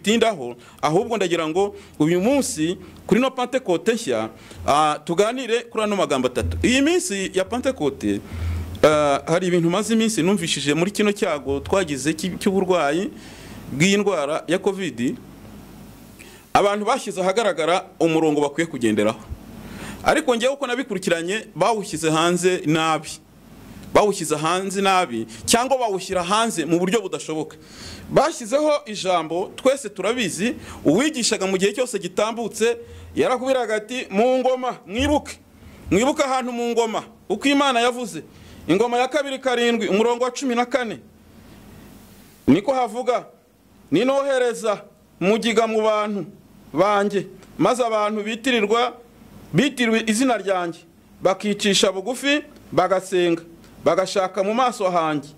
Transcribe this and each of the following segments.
mbitindaho, ahubwo ndagira ngo uyu munsi kuri no Pentecote nshya tuganire kuri ano magambo atatu. Iyi minsi ya Pentecote hari ibintu maze iminsi numvishije muri kino cyago twagize cy'uburwayi bw'indwara ya COVID. Abantu bashyize ahagaragara umurongo bakwiye kugenderaho, ariko ngewe uko nabikurikiranye bawushyize hanze nabi, bawushyize hanze nabi cyangwa bawushyira hanze mu buryo budashoboka. Bashyizeho ijambo twese turabizi, uwigishaga mu gihe cyose gitambutse yarakubiraga ati mu ngoma mwibuke ahantu mu ngoma uko Imana yavuze. Ingoma ya 2:7 umurongo wa 14 niko havuga, ninohereza mugiga mu bantu banjye, maze abantu bitirirwe izina ryanjye bakicisha bugufi bagasenga bagashaka mu maso hanjye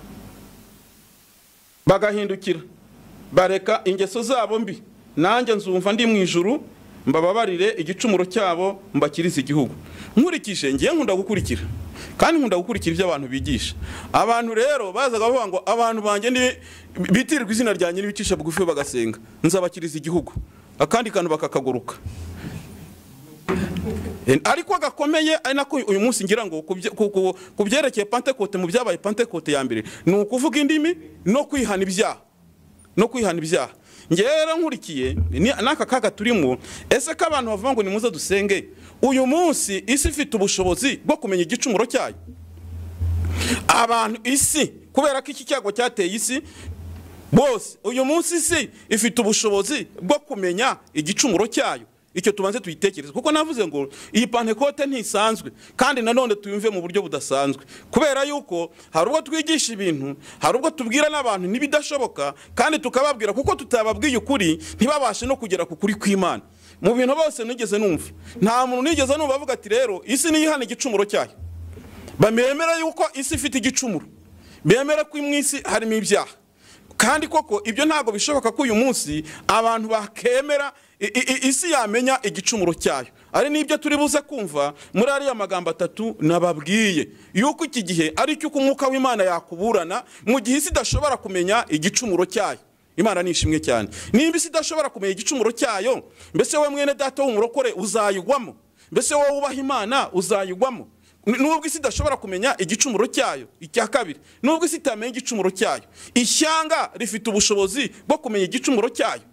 bagahindukira bareka ingeso zabo mbi, nanjye nzumva ndi mu ijuru mbababarire igicumuro cyabo mbakirize igihugu. Nkurikije ngiye nkunda gukurikira, kandi nkunda gukurikira ibyo abantu bigisha. Abantu rero bazaga bavuga ngo abantu banjye ni bitirirwa izina ryanjye nibicisha bugufi bagasenga nzabakiriza igihugu, akandi kantu bakakaguruka. Ariko gakomeye ari nako uyu munsi ngira ngo kubyerekeye Pentecote, mu byabaye Pentecote ya mbere ni ukuvuga indimi no kwihana ibyaha. Ngera nkurikiye naka kaga turimo, ese ko abantu bavuga ngo nimuze dusenge, uyu munsi isi ifite ubushobozi bwo kumenya igicumuro cyayo? Abantu isi kubera ko iki cyago cyateye isi bose, uyu munsi isi ifite ubushobozi bwo kumenya igicumuro cyayo? Icyo tubanze tuyitekereza, kuko navuze ngo iyi Pentecote ntisanzwe, kandi nanone tuyumve mu buryo budasanzwe, kubera yuko hari ubwo twigisha ibintu, hari ubwo tubwira n'abantu nibidashoboka, kandi tukababwira kuko tutababwiye ukuri ntibabashe no kugera ku kuri kw'Imana. Mu bintu bose nigeze numva, nta muntu nigeze numva avuga ati rero isi niyihana igicumuro cyayo. Bamemera yuko isi ifite igicumuro, bemera ko imwisi harimo ibyaha, kandi koko ibyo ntago bishoboka ko uyu munsi abantu bakemera isi yamenya igicumuro cyayo. Ari nibyo turi buze kumva muri ariya magambo atatu nababwiye, yuko iki gihe ari cyo umwuka w'Imana yakuburana mu gihe isi idashobora kumenya igicumuro cyayo. Imana nishimwe cyane. Nimba isi idashobora kumenya igicumuro cyayo, mbese we mwene data w'umurokore uzayigwamo? Mbese wowe ubaha Imana uzayigwamo? Nubwo isi idashobora kumenya igicumuro cyayo. Icya kabiri, nubwo isi itamenya igicumuro cyayo, ishyanga rifite ubushobozi bwo kumenya igicumuro cyayo.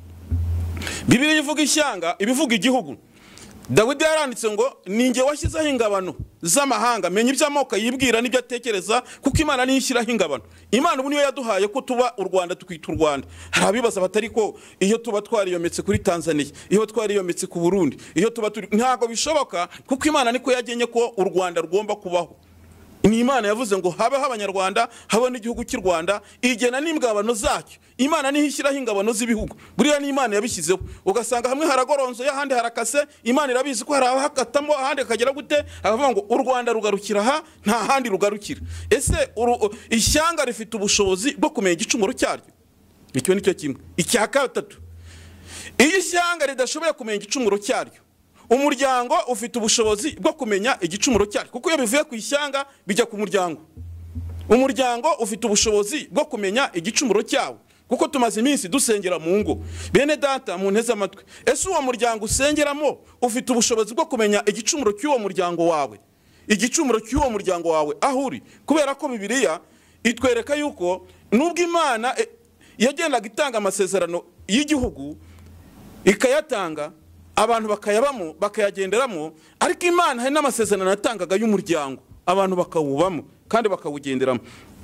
Bibiliya ivuga ishyanga, ibivuga igihugu. Dawidi yaranditse ngo ninjye washyizeho ingabano z'amahanga, menya iby'amoko yibwira n'ibyo atekereza, kuko Imana niyo ishyiraho ingabano. Imana ubu niyo yaduhaye ko tuba u Rwanda tukita u Rwanda. Hari abibaza batari ko iyo tuba twariyometse kuri Tanzania, iyo twariyometse ku Burundi, iyo tuba ntago bishoboka, kuko Imana niko yagenye ko u Rwanda rugomba kubaho. Ni Imana yavuze ngo habeho abanyarwanda, habe n'igihugu cy'u Rwanda, igena n'ingabano zacyo. Imana niho ishyiraho ingabano z'ibihugu. Buriya ni Imana yabishyizeho. Ugasanga hamwe haragoronzo, ahandi harakase. Imana irabizi ko hari abahakatamo, ahandi akagera gute, akavuga ngo u Rwanda rugarukira aha, nta handi rugarukira. Ese ishyanga rifite ubushobozi bwo kumenya igicumuro cyaryo? Icyo nicyo kimwe. Icya gatatu, iyo ishyanga ridashoboye kumenya igicumuro cyaryo, umuryango ufite ubushobozi bwo kumenya igicumuro cyaryo, kuko iyo bivuye ku ishyanga bijya ku muryango. Umuryango ufite ubushobozi bwo kumenya igicumuro cyawo, kuko tumaze iminsi dusengera mu ngo. Bene data mu nteze amatwi, ese uwo muryango usengeramo ufite ubushobozi bwo kumenya igicumuro cy'uwo muryango wawe? Igicumuro cy'uwo muryango wawe aho uri? Kubera ko Bibiliya itwereka yuko nubwo Imana yagendaga itanga amasezerano y'igihugu ikayatanga, abantu bakayabamo bakayagenderamo, ariko Imana hari n'amasezerano yatangaga y'umuryango, abantu bakawubamo kandi bakawugenderamo.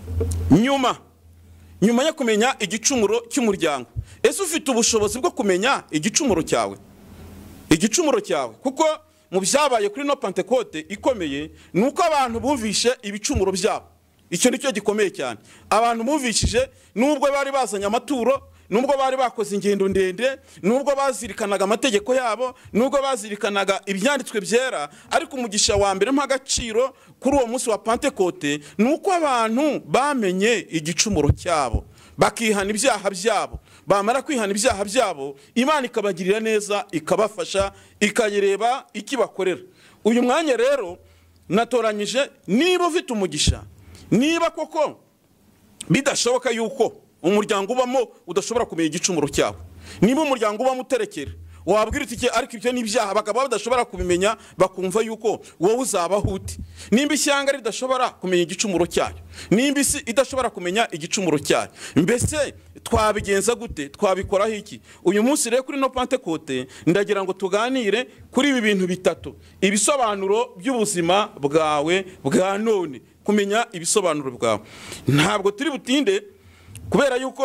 Nyuma yo kumenya igicumuro cy'umuryango, ese ufite ubushobozi bwo kumenya igicumuro cyawe? Igicumuro cyawe, kuko mu byabaye kuri no Pentecote ikomeye nuko abantu bumvishe ibicumuro byabo. Icyo nicyo gikomeye cyane. Abantu bumvishije, nubwo bari bazanye amaturo, nubwo bari bakoze ingendo ndende, nubwo bazirikanaga amategeko yabo, nubwo bazirikanaga ibyanditswe byera, ariko umugisha wa mbere mp'agaciro kuri uwo munsi wa Pentecote nuko abantu bamenye igicumuro cyabo, bakihana ibyaha byabo. Bamara kwihana ibyaha byabo, Imana ikabagirira neza, ikabafasha, ikayireba ikibakorera. Uyu mwanya rero natoranyije, niba ufite umugisha, niba koko bidashoboka yuko umuryango ubamo udashobora kumenya igicumuro cyawe, niba umuryango uba muterekera wabwira uti ariko ibyo ni ibyaha, bakaba badashobora kubimenya, bakumva yuko wowe uzabaho ute. Nimba ishyanga ridashobora kumenya igicumuro cyayo, nimba isi idashobora kumenya igicumuro cyayo, mbese twabigenza gute? Twabikoraho iki? Uyu munsi rero kuri no Pentecote ndagira ngo tuganire kuri ibi bintu bitatu: ibisobanuro by'ubuzima bwawe bwa none, kumenya ibisobanuro bwawe. Ntabwo turi butinde kubera yuko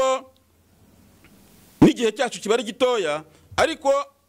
n'igihe cyacu kiba ari gitoya, ariko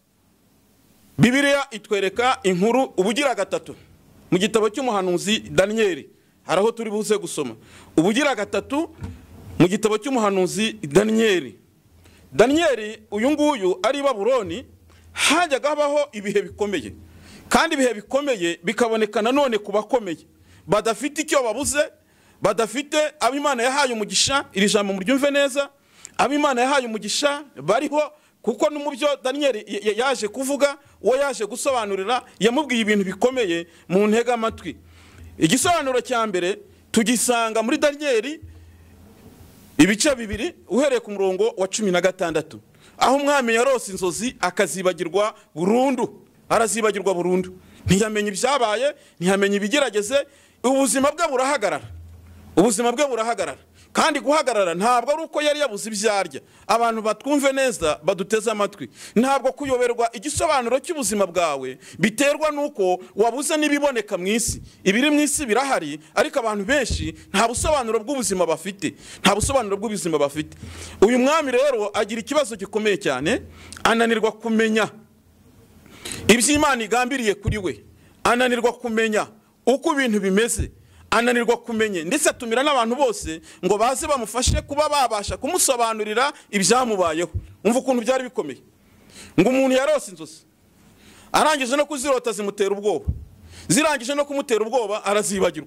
Bibiliya itwereka inkuru ubugira gatatu mu gitabo cy'umuhanuzi Daniel. Haraho turi buze gusoma ubugira gatatu mu gitabo cy'umuhanuzi Daniel. Daniel uyu nguyu ari Babuloni, hajyaga habaho ibihe bikomeye, kandi ibihe bikomeye bikaboneka nanone ku bakomeye badafite icyo babuze, badafite ab'Imana yahaye umugisha. Iri jambo muryumve neza, ab'Imana yahaye umugisha bariho, kuko n'umubyo Daniel yaje kuvuga, uwo yaje gusobanurira yamubwiye ibintu bikomeye mu ntega amatwi. Igisobanuro cya mbere tugisanga muri Daniel ibice 2 uhereye ku murongo wa 16, aho umwami yarose inzozi akazibagirwa burundu, arazibagirwa burundu, ntiyamenye ibyabaye, ntiyamenye ibigerageze, ubuzima bwe burahagarara, ubuzima bwe burahagarara. Kandi guhagarara ntabwo ari uko yari yabuze ibyarya. Abantu batwumve neza, baduteze amatwi, ntabwo kuyoberwa igisobanuro cy'ubuzima bwawe biterwa nuko wabuze n'ibiboneka mu isi. Ibiri mu isi birahari, ariko abantu benshi nta busobanuro bw'ubuzima bafite, nta busobanuro bw'ubuzima bafite. Uyu mwami rero agira ikibazo gikomeye cyane, ananirwa kumenya iby'Imana igambiriye kuri we, ananirwa kumenya uko ibintu bimeze, ananirwa kumenye, ndetse atumira n'abantu bose ngo baze bamufashe kuba babasha kumusobanurira ibyamubayeho. Umva ukuntu byari bikomeye, ngo umuntu yarose inzozi, arangije no kuzirota zimutera ubwoba, zirangije no kumutera ubwoba arazibagirwa.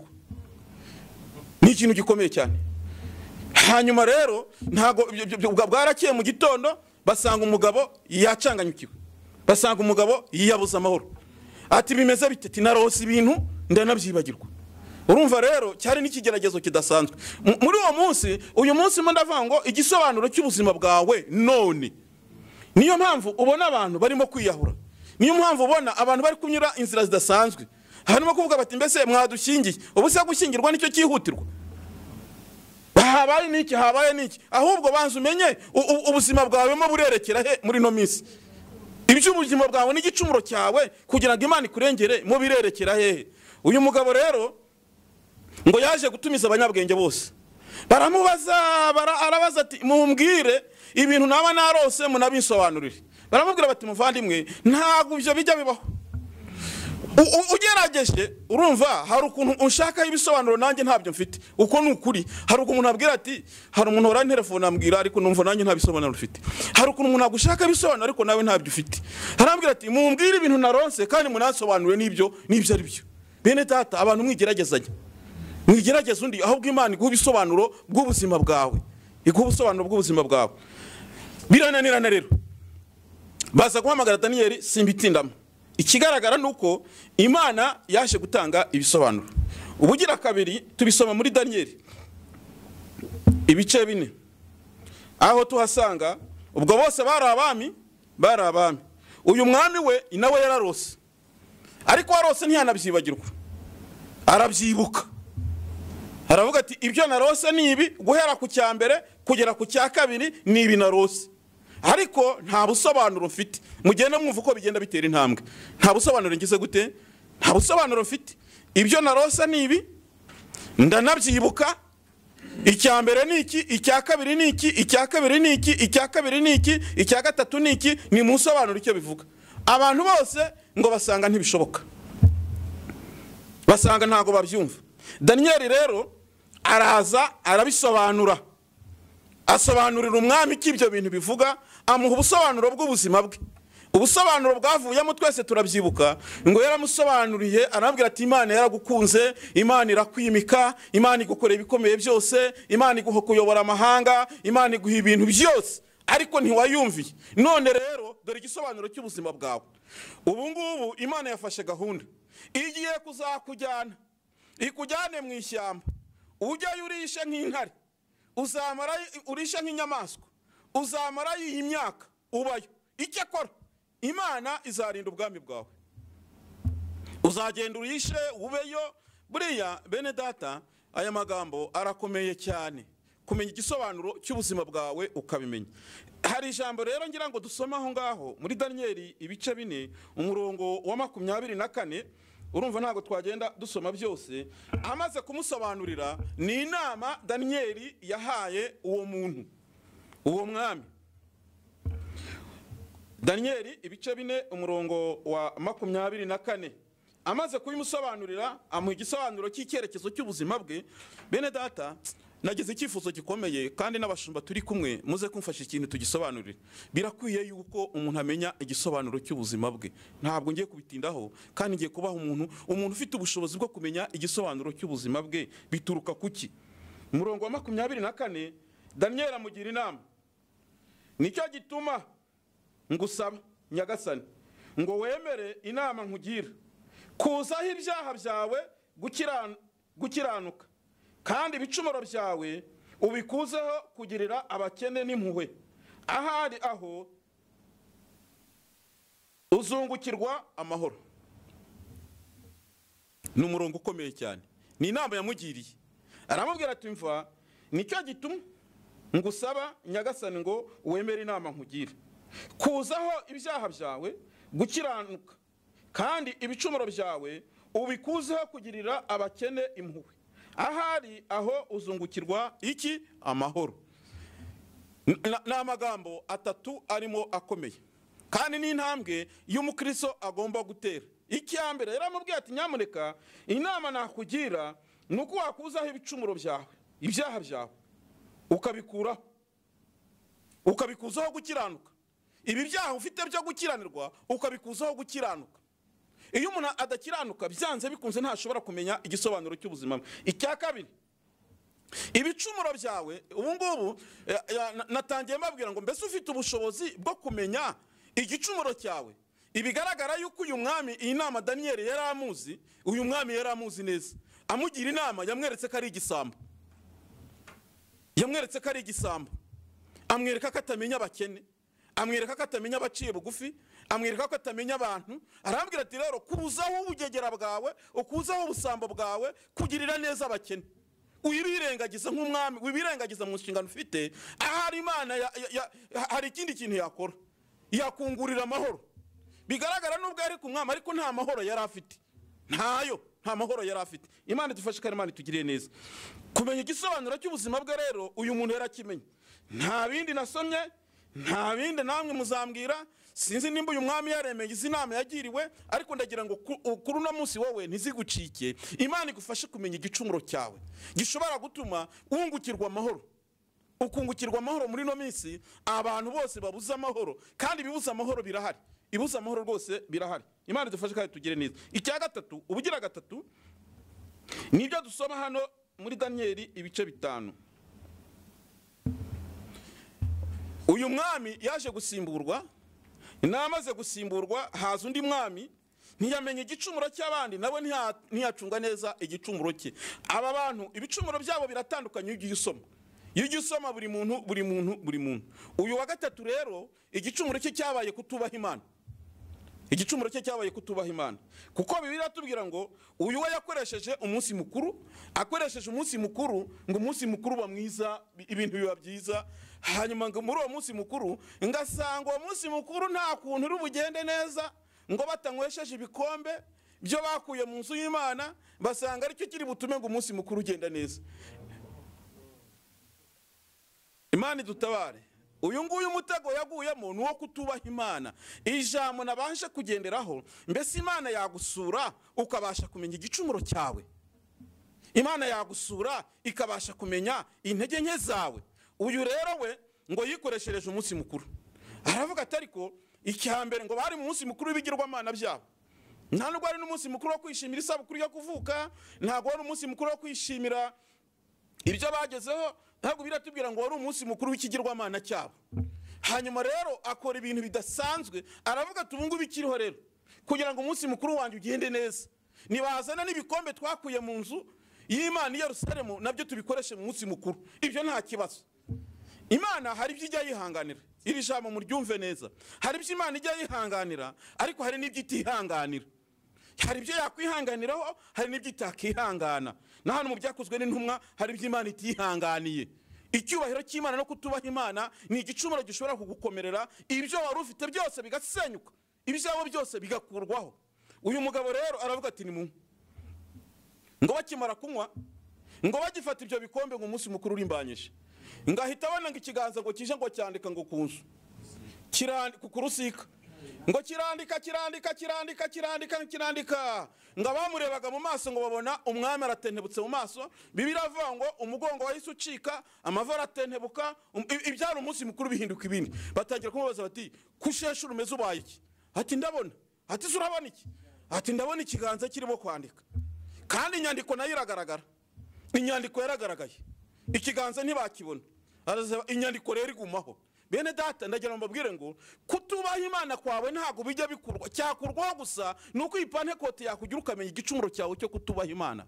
Ni ikintu gikomeye cyane. Hanyuma rero ntago bwarakeye mu gitondo basanga umugabo yacanganyukiwe, basanga umugabo yiyabuza amahoro. Ati bimeze bite? Narose ibintu ndanabyibagirwa. Urumva rero cyari n'ikigeragezo kidasanzwe. Muri uwo munsi, uyu munsi mo ndavuga ngo igisobanuro cy'ubuzima bwawe none. Niyo mpamvu ubona abantu barimo kwiyahura, niyo mpamvu ubona abantu bari kunyura inzira zidasanzwe. Harimo kuvuga bati mbese mwadushingiye, ubu se gushyingirwa nicyo cyihutirwa? Habaye niki, habaye niki? Ahubwo banza umenye ubuzima bwawe mo burerekera he muri no minsi. Iby'ubuzima bwawe n'igicumuro cyawe kugira ngo Imana ikurengere mo birerekera hehe? Uyu mugabo rero ngo yaje gutumiza abanyabwenge bose, baramubaza, arabaza ati mumbwire ibintu naba narose munabisobanurire. Baramubwira bati muvandimwe, ntabwo ibyo bijya bibaho. Ugerageje urumva hari ukuntu unshaka ibisobanuro nanjye ntabyo mfite, uko ni ukuri. Hari ukuntu umuntu abwira ati, hari umuntu ora telefone ambwira ariko numva nanjye nta bisobanuro ufite. Hari ukuntu umuntu agushaka ibisobanuro ariko nawe ntabyo ufite. Harambwira ati mumbwire ibintu naronse kandi munasobanure n'ibyo ari byo. Bene data, abantu mwigeragezanya, mwigerageza undi, ahubwo Imana iguha ibisobanuro bw'ubuzima bwawe, iguha ubusobanuro bw'ubuzima bwawe. Birananirana rero baza guhamagara Daniel, simbitindamo. Ikigaragara nuko Imana yaje gutanga ibisobanuro. Ubugira kabiri tubisoma muri Daniel ibice 4, aho tuhasanga ubwo bose bari abami. Uyu mwami we inawe yararose, ariko warose ntiyanabyibagirwa, arabyibuka. Aravuga ati ibyo narose ni ibi, guhera ku cya mbere kugera ku cya kabiri ni ibi narose, ariko nta busobanuro mfite. Mugenda mwumva uko bigenda bitera intambwe. Nta busobanuro ngize gute? Nta busobanuro mfite. Ibyo narose ni ibi, ndanabyibuka. Icya mbere ni iki, icya kabiri ni iki, icya kabiri ni iki, icya kabiri ni iki, icya gatatu ni iki. Ni musobanuro icyo bivuga. Abantu bose ngo basanga ntibishoboka, basanga ntago babyumva. Daniel rero araza arabisobanura, asobanurira umwami ko ibyo bintu bivuga, amuha ubusobanuro bw'ubuzima bwe. Ubusobanuro bwavuyemo twese turabyibuka, ngo yaramusobanuriye, arambwira ati Imana yaragukunze, Imana irakwimika, Imana igukorera ibikomeye byose, Imana iguha kuyobora amahanga, Imana iguha ibintu byose, ariko ntiwayumviye. None rero dore igisobanuro cy'ubuzima bwawe. Ubu ngubu Imana yafashe gahunda, igiye kuzakujyana, ikujyane mu ishyamba, ujyayo urishe nk'intare, uzamara urishe nk'inyamaswa, uzamara iyi myaka, ubayo. Icyo akora, Imana izarinda ubwami bwawe, uzagenda uyishe ubeyo. Buriya bene data, aya magambo arakomeye cyane, kumenya igisobanuro cy'ubuzima bwawe ukabimenya. Hari ijambo rero ngira ngo dusome aho ngaho muri Daniyeli ibice 4 umurongo wa 24. Urumva ntago twagenda dusoma byose. Amaze kumusobanurira, ni inama Daniyeli yahaye uwo muntu, uwo mwami. Daniyeli ibice 4 umurongo wa 24. Amaze kubimusobanurira, amuha igisobanuro cy'icyerekezo cy'ubuzima bwe. Bene data, nagize icyifuzo gikomeye, kandi n'abashumba turi kumwe muze kumfasha ikintu tugisobanurire. Birakwiye yuko umuntu amenya igisobanuro cy'ubuzima bwe. Ntabwo ngiye kubitindaho, kandi ngiye kubaha umuntu ufite ubushobozi bwo kumenya igisobanuro cy'ubuzima bwe bituruka kuki. Umurongo wa 24, Daniyeli amugira inama. Nicyo gituma ngusaba Nyagasani ngo wemere inama nkugira, kuzaho ibyaha byawe gukiranuka, kandi ibicumuro byawe ubikuzeho kugirira abakene n'impuhwe. Ahari aho uzungukirwa amahoro. Ni umurongo ukomeye cyane, ni inama yamugiriye. Aramubwira ati mva, nicyo gituma ngusaba Nyagasani ngo wemere inama nkugira, kuzaho ibyaha byawe gukiranuka, kandi ibicumuro byawe ubikuzeho kugirira abakene impuhwe. Ahari aho uzungukirwa iki? Amahoro. Ni amagambo atatu arimo akomeye, kandi ni intambwe y'umukristo agomba gutera. Icyambere yaramubwiye ati nyamuneka inama nakugira nuko wakuzaho ibicumuro byawe, ibyaha byawe ukabikuzaho gukiranuka. Ibi byaha ufite byo gukiranirwa ukabikuzaho gukiranuka. Iyo umuntu adakiranuka, byanze bikunze ntashobora kumenya igisobanuro cy'ubuzima. Icya kabiri, ibicumuro byawe. Ubu ngubu natangiye mbabwira ngo mbese ufite ubushobozi bwo kumenya igicumuro cyawe. Ibigaragara yuko uyu mwami, iyi nama Daniyeli yari amuzi, uyu mwami yari amuzi neza. Amugira inama, yamweretse ko ari igisambo, yamweretse ko ari igisambo, amwereka ko atamenya abakene, amwereka ko atamenya abaciye bugufi, amwereka ko atamenya abantu. Arambwira ati rero kuzaho ubugegera bwawe, ukuzaho ubusambo bwawe, kugirira neza abakene. Uyibirengagiza nk'umwami, wibirengagiza mu nshingano ufite. Ahari Imana hari ikindi kintu yakora, yakungurira amahoro. Bigaragara nubwo ari ku mwami, ariko nta mahoro yari afite. Nta mahoro yari afite. Imana idufashe kandi Imana itugiriye neza. Kumenya igisobanuro cy'ubuzima bwe rero uyu muntu yarakimenya. Nta bindi nasomye, nta bindi namwe muzambwira. Sinzi nimba uyu mwami yaremeye izi nama yagiriwe, ariko ndagira ngo kuri uno munsi wowe ntizigucike. Imana igufashe kumenya igicumuro cyawe gishobora gutuma wungukirwa amahoro. Ukungukirwa amahoro muri no minsi, abantu bose babuza amahoro, kandi bibuza amahoro birahari. Ibuza amahoro rwose birahari. Imana idufashe kandi tugire neza. Icya gatatu, ubugira gatatu, nibyo dusoma hano muri Daniyeli ibice 5. Uyu mwami yaje gusimburwa. Inamaze gusimburwa, haza undi mwami, ntiyamenye igicumuro cy'abandi, nabo ntiyacunga neza igicumuro cye. Aba bantu ibicumuro byabo biratandukanye ugiye usoma. Iyo usoma buri muntu. Uyu wa gatatu rero igicumuro cye cyabaye kutubaha Imana. Igicumuro cye cyabaye kutubaha Imana. Kuko Bibiliya iratubwira ngo uyu we yakoresheje umunsi mukuru, akoresheje umunsi mukuru ngo umunsi mukuru ba mwiza, ibintu biba byiza. Hanyuma ngo muri uwo munsi mukuru ngasanga uwo munsi mukuru nta kuntu uri bugende neza, ngo batanywesheje ibikombe byo bakuye mu nzu y'Imana, basanga aricyo kiri butume ngo umunsi mukuru ugenda neza. Imana idutabare. Uyu nguyu umutego yaguyemo ni uwo kutubaha Imana. Ijambo nabasha kugenderaho, mbese Imana yagusura ukabasha kumenya igicumuro cyawe. Imana yagusura ikabasha kumenya intege nke zawe. Uyu rero we ngo yikoreshereje umunsi mukuru. Aravuga ati ariko icyambere ngo bari mu munsi mukuru w'ibigirwamana byabo. Nta nubwo ari n'umunsi mukuru wo kwishimira isabukuru yo kuvuka, ntabwo ari umunsi mukuru wo kwishimira ibyo bagezeho, ntabwo biratubwira ngo wari umunsi mukuru w'ikigirwamana cyabo. Hanyuma rero akora ibintu bidasanzwe. Aravuga ati ubu ngubu ikiriho rero, kugira ngo umunsi mukuru wanjye ugende neza, nibazana n'ibikombe twakuye mu nzu y'Imana i Yerusalemu, nabyo tubikoreshe mu munsi mukuru. Ibyo nta kibazo. Imana hari ibyo ijya yihanganira, iri jambo muryumve neza. Hari ibyo Imana ijya yihanganira, ariko hari n'ibyo itihanganira. Hari ibyo yakwihanganiraho, hari n'ibyo itakihangana. Na hano mu byakozwe n'intumwa hari ibyo Imana itihanganiye. Icyubahiro cy'Imana no kutubaha Imana ni igicumuro gishobora kugukomerera, ibyo wari ufite byose bigasenyuka, ibyawe byose bigakurwaho. Uyu mugabo rero aravuga ati ni mu ngo bakimara kunywa, ngo bagifata ibyo bikombe ngo umunsi mukuru urimbanyije, ngahita abona ngo ikiganza ngo kije ngo cyandika ngo kunzu ku rusika, ngo kirandika ngo abamurebaga mu maso ngo babona umwami aratentebutse mu maso. Bibiliya avuga ngo umugongo wahise ucika, amava aratentebuka, ibyari umunsi mukuru bihinduka ibindi. Batangira kumubaza bati kushesha urumeze ubaye iki? Ati ndabona. Ati surabona iki? Ati ndabona ikiganza kirimo kwandika, kandi inyandiko nayo iragaragara. Inyandiko yaragaragaye, ikiganza ntibakibona. Araza inyandiko rero igumaho. Bene data ndagira ngo mbabwire ngo kutubaha Imana kwawe ntago bijya bikurwa, cyakurwaho gusa nuko ipantekote yakugira ukamenya igicumuro cyawe cyo kutubaha Imana.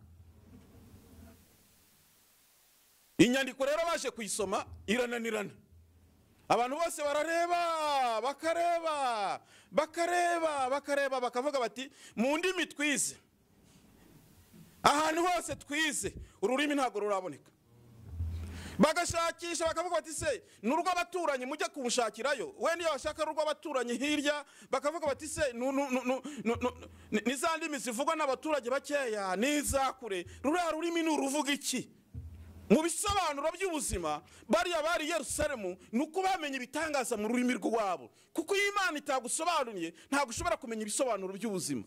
Inyandiko rero baje kuyisoma irananirana. Abantu bose barareba, bakareba bakavuga bati mu ndimi twize, ahantu hose twize ururimi ntago ruraboneka. Bagashakisha bakavuga bati se n'urwo abaturanyi mujye kumushakirayo, we niyo bashaka urwo abaturanyi hirya bakavuga bati se n'izandi zivugwa n'abaturage bakeya n'izakure, ruriya rurimi n'uruvuga iki? Mu bisobanuro by'ubuzima bariya bari Yerusalemu nuko bamenye ibitangaza mu rurimi rwabo, kuko iyo Imana itagusobanuriye ntabwo ushobora kumenya ibisobanuro by'ubuzima.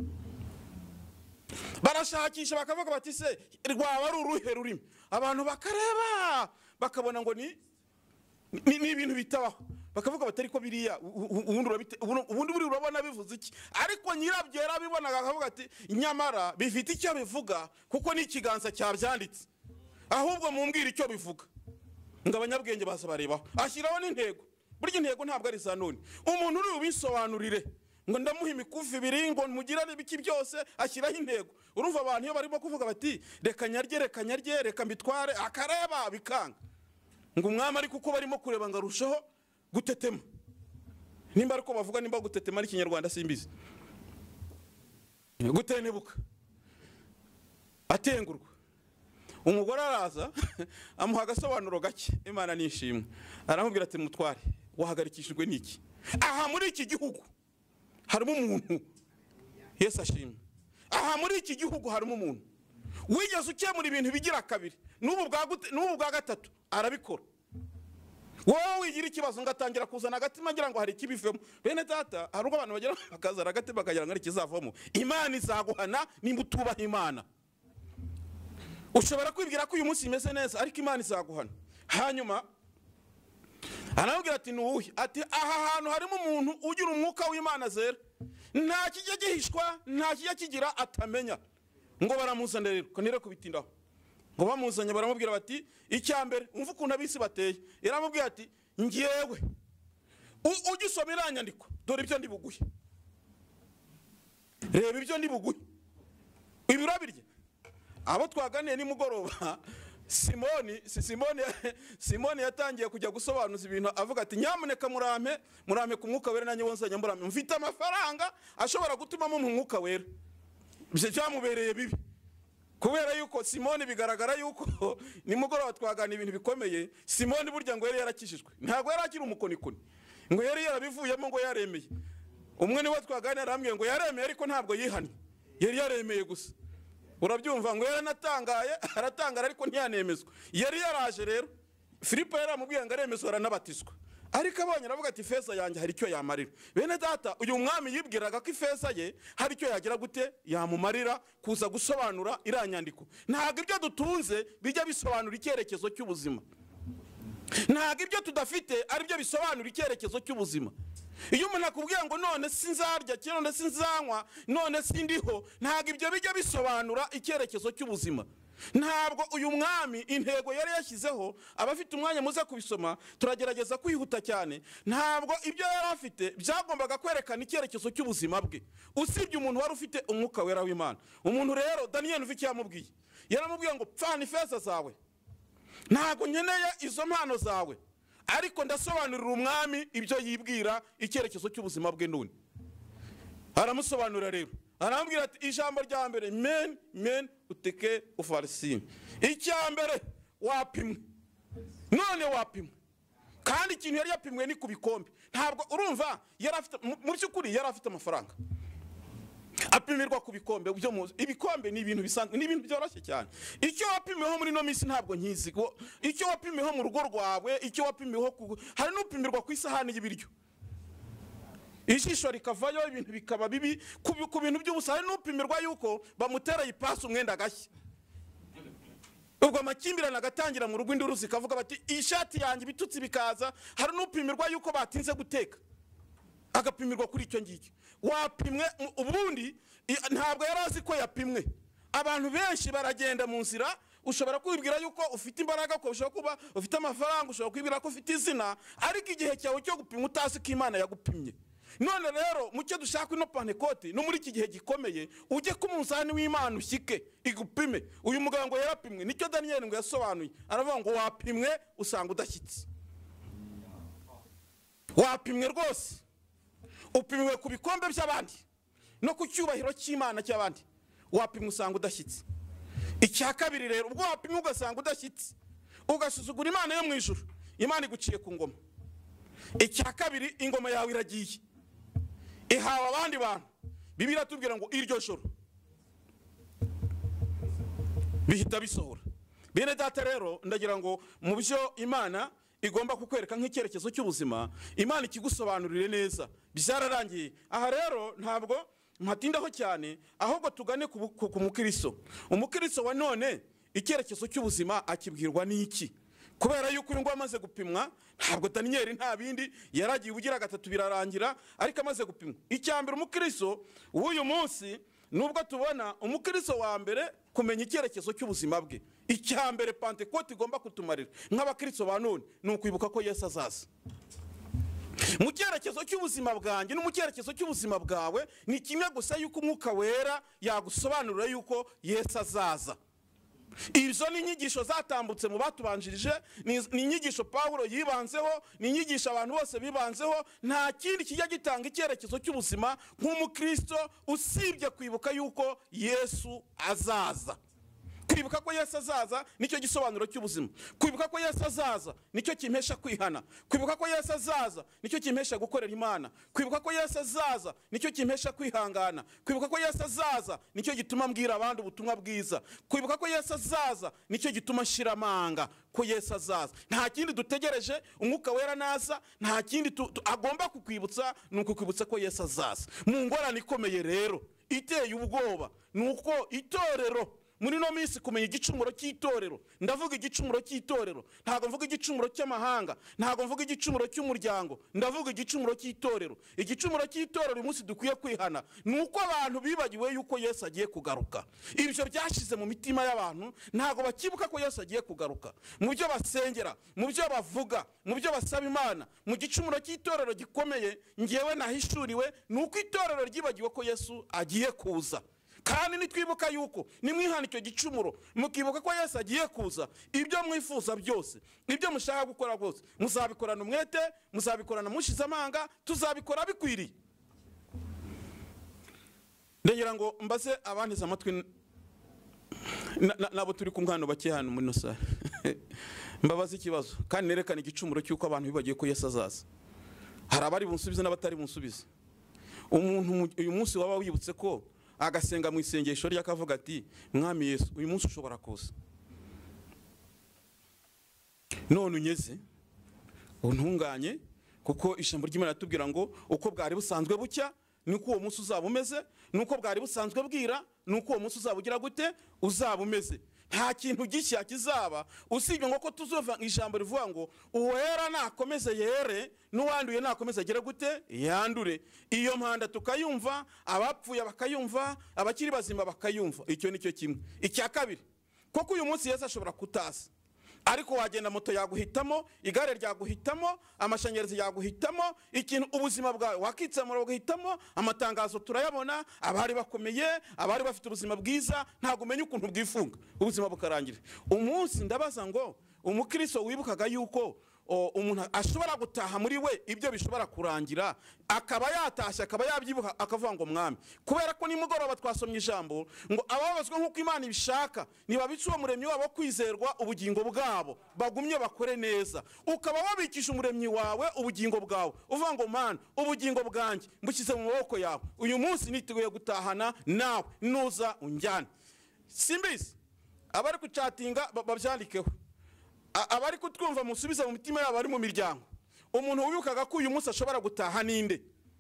Barashakisha bakavuga bati se rwaba ari uruhe rurimi? Abantu bakareba bakabona ngo ni ibintu bitabaho, bakavuga bati ariko biriya ubundi buri urabona bivuze iki? Ariko nyirabyo yarabibonaga akavuga ati nyamara bifite icyo bivuga, kuko ni ikiganza cyabyanditse, ahubwo mumbwira icyo bivuga. Ngo abanyabwenge baza barebaho, ashyiraho n'intego. Burya intego ntabwo ari za none. Umuntu uri ubisobanurire ngo ndamuha imikufi ibiri ngo mugirane ibiki byose, ashyiraho intego. Urumva abantu iyo barimo kuvuga bati reka nyarye reka mbitware, akareba bikanga. Ngo umwami ari kuko barimo kureba ngo arushaho gutetema. Nimba ariko bavuga, nimba gutetema ari Kinyarwanda simbizi. Gutenebuka, atengurwa. Umugore araza amuha agasobanuro gake, Imana nishimwe. Aramubwira ati mutware, wahagarikishijwe n'iki? Aha muri iki gihugu harimo umuntu, Yesu ashimwe, aha muri iki gihugu harimo umuntu wigeze ukemura ibintu bigira kabiri, n'ubu bwa gatatu arabikora. Wowe wigira ikibazo ngatangira kuzana agatima ngira ngo hari ikibivemo. Bene data, hari ubwo abantu bagera bakazara agatima bakagira ngo ari kizavamo. Imana izaguhana nimba utubaha Imana. Ushobora kwibwira ko uyu munsi imeze neza, ariko Imana izaguhana. Hanyuma arabwira ati nuhi, ati aha hantu harimo umuntu ugira umwuka w'Imana zera, nta kijya gihishwa, nta kijya kigira atamenya. Ngo baramuzana rero, ko nire kubitindaho. Ngo bamuzanye baramubwira bati icyambere umva ukuntu abisi bateye. Yaramubwira ati ngiyewe ugisoma iranyandiko, dore ibyo ndi buguhe, reba ibyo ndi buguhe, ibirabirye. Abo twaganiye nimugoroba, Simoni yatangiye kujya gusobanuza ibintu, avuga ati nyamuneka murampe ku mwuka wera, nanjye wonsanya murame, mfite amafaranga ashobora gutuma mu mwuka wera. Byamubereye bibi, kubera yuko Simoni bigaragara yuko nimugoroba twagana ibintu bikomeye. Simoni burya ngo yari yarakishijwe, ntabwo yari akiri umukonikoni, ngo yari yarabivuyemo, ngo yaremeye. Umwe niwe twaganira aramubwiye ngo yaremeye ariko ntabwo yihannye, yari yaremeye gusa. Urabyumva ngo yaranatangaye, aratangara ariko ntiyanemezwa. Yari yaraje rero, Filipo yaramubwiye ngo aremezwa aranabatizwa, ariko abonye aravuga ati ifeza yanjye hari icyo yamarira. Bene data, uyu mwami yibwiraga ko ifeza ye hari icyo yagira gute yamumarira kuza gusobanura iranyandiko. Ntabwo ibyo dutunze bijya bisobanura icyerekezo cy'ubuzima, ntabwo ibyo tudafite ari byo bisobanura icyerekezo cy'ubuzima. Iyo umuntu akubwiye ngo none sinzarya, none sinzanywa, none sindiho, ntabwo ibyo bijya bisobanura icyerekezo cy'ubuzima. Ntabwo uyu mwami intego yari yashyizeho, abafite umwanya muze kubisoma, turagerageza kwihuta cyane. Ntabwo ibyo yari afite byagombaga kwerekana icyerekezo cy'ubuzima bwe, usibye umuntu wari ufite umwuka wera w'Imana. Umuntu rero Daniel ufite yamubwiye, yaramubwiye ngo pfana ifeza zawe, ntabwo nkeneye izo mpano zawe, ariko ndasobanurira umwami ibyo yibwira icyerekezo cy'ubuzima bwe none. Aramusobanurira rero, arambwira ati ijambo rya mbere men uteke ufarisini. Icya mbere wapimwe, none wapimwe. Kandi ikintu yari yapimwe ni ku bikombe. Ntabwo urumva yari afite mu by'ukuri yari afite amafaranga, apimirwa ku bikombe byo muzi. Ibikombe ni ibintu bisanzwe, ni ibintu byoroshye cyane. Icyo wapimiweho muri no minsi ntabwo nkizi, icyo wapimiweho mu rugo rwawe, icyo wapimiweho hari n'upimirwa ku isahani y'ibiryo, ijisho rikavayo, ibintu bikaba bibi ku bintu by'ubusa. Hari n'upimirwa yuko bamutera ipasi umwenda agashya, ubwo amakimbirane agatangira mu rugo, induru zikavuga bati ishati yanjye, ibitutsi bikaza. Hari n'upimirwa yuko batinze guteka, agapimirwa kuri icyo ngicyo. Wapimwe ubundi ntabwo yari azi ko yapimwe. Abantu benshi baragenda mu nzira, ushobora kwibwira yuko ufite imbaraga, ko ushobora kuba ufite amafaranga, ushobora kwibwira ko ufite izina, ariko igihe cyawe cyo gupimwa utazi ko Imana yagupimye. None rero mucyo dushaka ino Pentecote no muri iki gihe gikomeye, ujye ku munzani w'Imana ushyike igupime. Uyu mugabo ngo yarapimwe, nicyo Daniel ngo yasobanuye, aravuga ngo wapimwe usanga udashyitse. Wapimwe rwose, upimiwe ku bikombe by'abandi no ku cyubahiro cy'Imana cy'abandi, wapimwe usanga udashyitse. Icya kabiri rero, ubwo wapimwe ugasanga udashyitse, ugasuzugura Imana yo mu ijuru, Imana iguciye ku ngoma. Icya kabiri, ingoma yawe iragiye, ihawe abandi bantu. Bibiliya iratubwira ngo iryo joro bihita bisohora. Bene data rero, ndagira ngo mu byo Imana igomba kukwereka nk'icyerekezo cy'ubuzima, Imana ikigusobanurire neza. Byararangiye aha rero, ntabwo mpatindaho cyane, ahubwo tugane ku mukristo. Umukristo wa none icyerekezo cy'ubuzima akibwirwa n'iki? Kubera yuko uyu ngo amaze gupimwa, ntabwo Daniel nta bindi yaragiye ubugira gatatu birarangira, ariko amaze gupimwa. Icya mbere, umukristo w'uyu munsi, nubwo tubona umukristo wa mbere kumenya icyerekezo cy'ubuzima bwe, icya mbere Pentecote igomba kutumarira nk'abakristo ba none ni ukwibuka ko Yesu azaza. Mu cyerekezo cy'ubuzima bwanjye no mu cyerekezo cy'ubuzima bwawe ni kimwe gusa, yuko Umwuka Wera yagusobanurira yuko Yesu azaza. Izo ni inyigisho zatambutse mu batubanjirije, ni inyigisho Pawulo yibanzeho, ni inyigisho abantu bose bibanzeho. Nta kindi kijya gitanga icyerekezo cy'ubuzima nk'umukristo usibye kwibuka yuko Yesu azaza. Kwibuka ko Yesu azaza nicyo gisobanuro cy'ubuzima. Kwibuka ko Yesu azaza nicyo kimpesha kwihana. Kwibuka ko Yesu azaza nicyo kimpesha gukorera Imana. Kwibuka ko Yesu azaza nicyo kimpesha kwihangana. Kwibuka ko Yesu azaza nicyo gituma mbwira abandi ubutumwa bwiza. Kwibuka ko Yesu azaza nicyo gituma nshira amanga ko Yesu azaza. Nta kindi dutegereje, Umwuka Wera naza, nta kindi agomba kukwibutsa, ni ukukwibutsa ko Yesu azaza. Mu ngorane ikomeye rero iteye ubwoba, nuko itorero muri no minsi kumenya igicumuro cy'itorero. Ndavuga igicumuro cy'itorero, ntago mvuga igicumuro cy'amahanga, ntago mvuga igicumuro cy'umuryango, ndavuga igicumuro cy'itorero. Igicumuro cy'itorero uyu munsi dukwiye kwihana, nuko abantu bibagiwe yuko Yesu agiye kugaruka. Ibyo byashize mu mitima y'abantu, ntago bakibuka ko Yesu agiye kugaruka. Mu byo basengera, mu byo bavuga, mu byo basaba Imana, mu gicumuro cy'itorero gikomeye ngewe nahishuriwe, nuko itorero ryibagiwe ko Yesu agiye kuza. Kandi nitwibuka yuko nimwihana icyo gicumuro, mukibuka ko Yesu agiye kuza, ibyo mwifuza byose, ibyo mushaka gukora bwose, muzabikorana umwete, muzabikorana mushize amanga, tuzabikora bikwiriye. Ndagira ngo mbaze abantiza amatwi nabo turi kumwe hano bake hano muri nosare, mbabaze ikibazo kandi nerekana igicumuro cy'uko abantu bibagiye ko Yesu azaza. Hari abari bunsubize n'abatari bunsubize. Umuntu uyu munsi waba wibutse ko agasenga mu isengesho rya kavuga ati Mwami Yesu uyu munsi ushobora kuza, none unyeze untunganye, kuko ijambo ry'Imana ratubwira ngo uko bwari busanzwe bucya nuko uwo munsi uzaba umeze, nuko bwari busanzwe bwira nuko uwo munsi uzaba ugira gute, uzaba umeze. Nta kintu gishya kizaba usibye ngo ko tuzova ijambo rivuga ngo uwera nakomeze yere, n'uwanduye nakomeze agere gute, yandure. Iyo mpanda tukayumva, abapfuye bakayumva, abakiri bazima bakayumva. Icyo nicyo kimwe. Icya kabiri, koko uyu munsi Yesu ashobora kutaza, ariko wagenda moto yaguhitamo, igare ryaguhitamo, amashanyarazi yaguhitamo, ikintu ubuzima bwawe wakitsamura guhitamo. Amatangazo turayabona, abari bakomeye, abari bafite ubuzima bwiza, ntago umenye ukuntu bwifunga ubuzima bukarangira. Umunsi ndabaza ngo umukristo wibukaga yuko umuntu ashobora gutaha muri we ibyo bishobora kurangira, akaba yatashye, akaba yabyibuha, akavuga ngo mwami, kubera ko nimugoroba twasomye ijambo ngo ababazwa nk'uko Imana ibishaka nibabica uwo muremyi wabo kwizerwa ubugingo bwabo, bagumye bakore neza. Ukaba wabikije umuremyi wawe ubugingo bwawe, uvuga ngo Mana, ubugingo bwanjye mbushyize mu maboko yawe, uyu munsi niteguye gutahana nawe, nuza unjyane. Simbizi abari kucatinga babyandikeho, abari kutwumva musubiza mu mitima yabo ari mu miryango. Umuntu wibukaga ko uyu munsi ashobora gutaha ninde?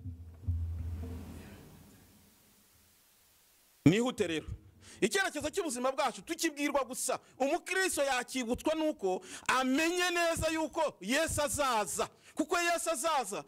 Nihute rero, icyerekezo cy'ubuzima bwacu tukibwirwa gusa. Umukristo yakibutswa nuko amenye neza yuko Yesu azaza, kuko Yesu azaza.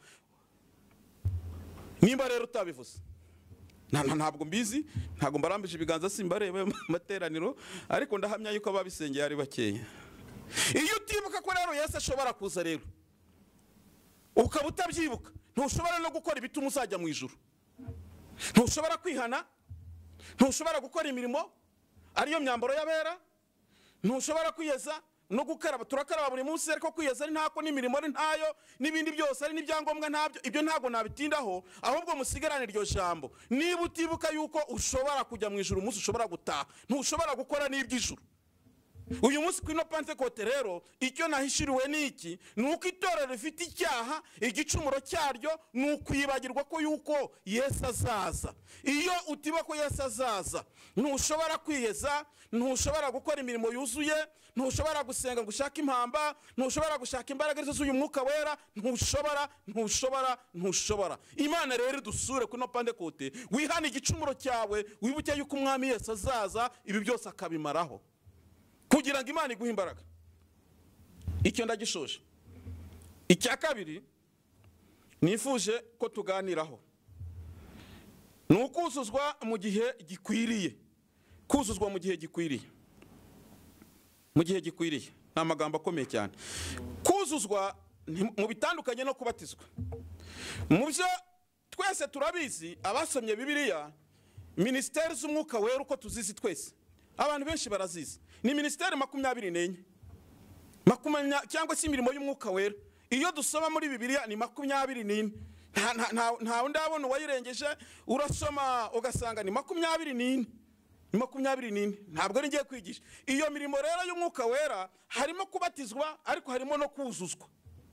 Nimba rero utabivuze, ntabwo mbizi, ntabwo mbarambije ibiganza, simbarebe materaniro, ariko ndahamya yuko ababisengeye ari bakeya. Iyo utibuka ko rero Yesu ashobora kuza rero, ukaba utabyibuka, ntushobora no gukora ibituma uzajya mu ijuru, ntushobora kwihana, ntushobora gukora imirimo ariyo myambaro y'abera, ntushobora kwiyeza no gukaraba. Turakaraba buri munsi, ariko kwiyeza ari ntako, n'imirimo ari ntayo, n'ibindi byose ari n'ibyangombwa ntabyo. Ibyo ntabwo nabitindaho, ahubwo musigarane iryo jambo. Niba utibuka yuko ushobora kujya mu ijuru, umunsi ushobora gutaha, ntushobora gukora n'iby'ijuru. Uyu munsi kwino Pentekote rero, icyo nahishiriwe niki, nuko itorero rifite icyaha, igicumuro cyaryo ni ukwibagirwa ko yuko Yesu azaza. Iyo utiba ko Yesu azaza, ntushobora kwiyeza, ntushobora gukora imirimo yuzuye, ntushobora gusenga ngo ushake impamba, ntushobora gushaka imbaraga z'uyu mwuka wera, ntushobora. Imana rero idusure kwino Pentekote, wihana igicumuro cyawe, wibuke yuko umwami Yesu azaza, ibi byose akabimaraho, kugira ngo Imana iguhe imbaraga. Icyo ndagishoje. Icya kabiri nifuje ko tuganiraho ni ukuzuzwa mu gihe gikwiriye. Kuzuzwa mu gihe gikwiriye, mu gihe gikwiriye ni amagambo akomeye cyane. Kuzuzwa mu bitandukanye no kubatizwa. Mu byo twese turabizi, abasomye Bibiliya, ministeri z'umwuka wera uko tuzizi twese, abantu benshi barazizi, ni ministeri 24 cyangwa se imirimo y'umwuka wera. Iyo dusoma muri Bibiliya ni 24. Nta wundi abona uwayirengeje, urasoma ugasanga ni 24. Ntabwo ari ngiye kwigisha. Iyo mirimo rero y'umwuka wera harimo kubatizwa, ariko harimo no kuzuzwa.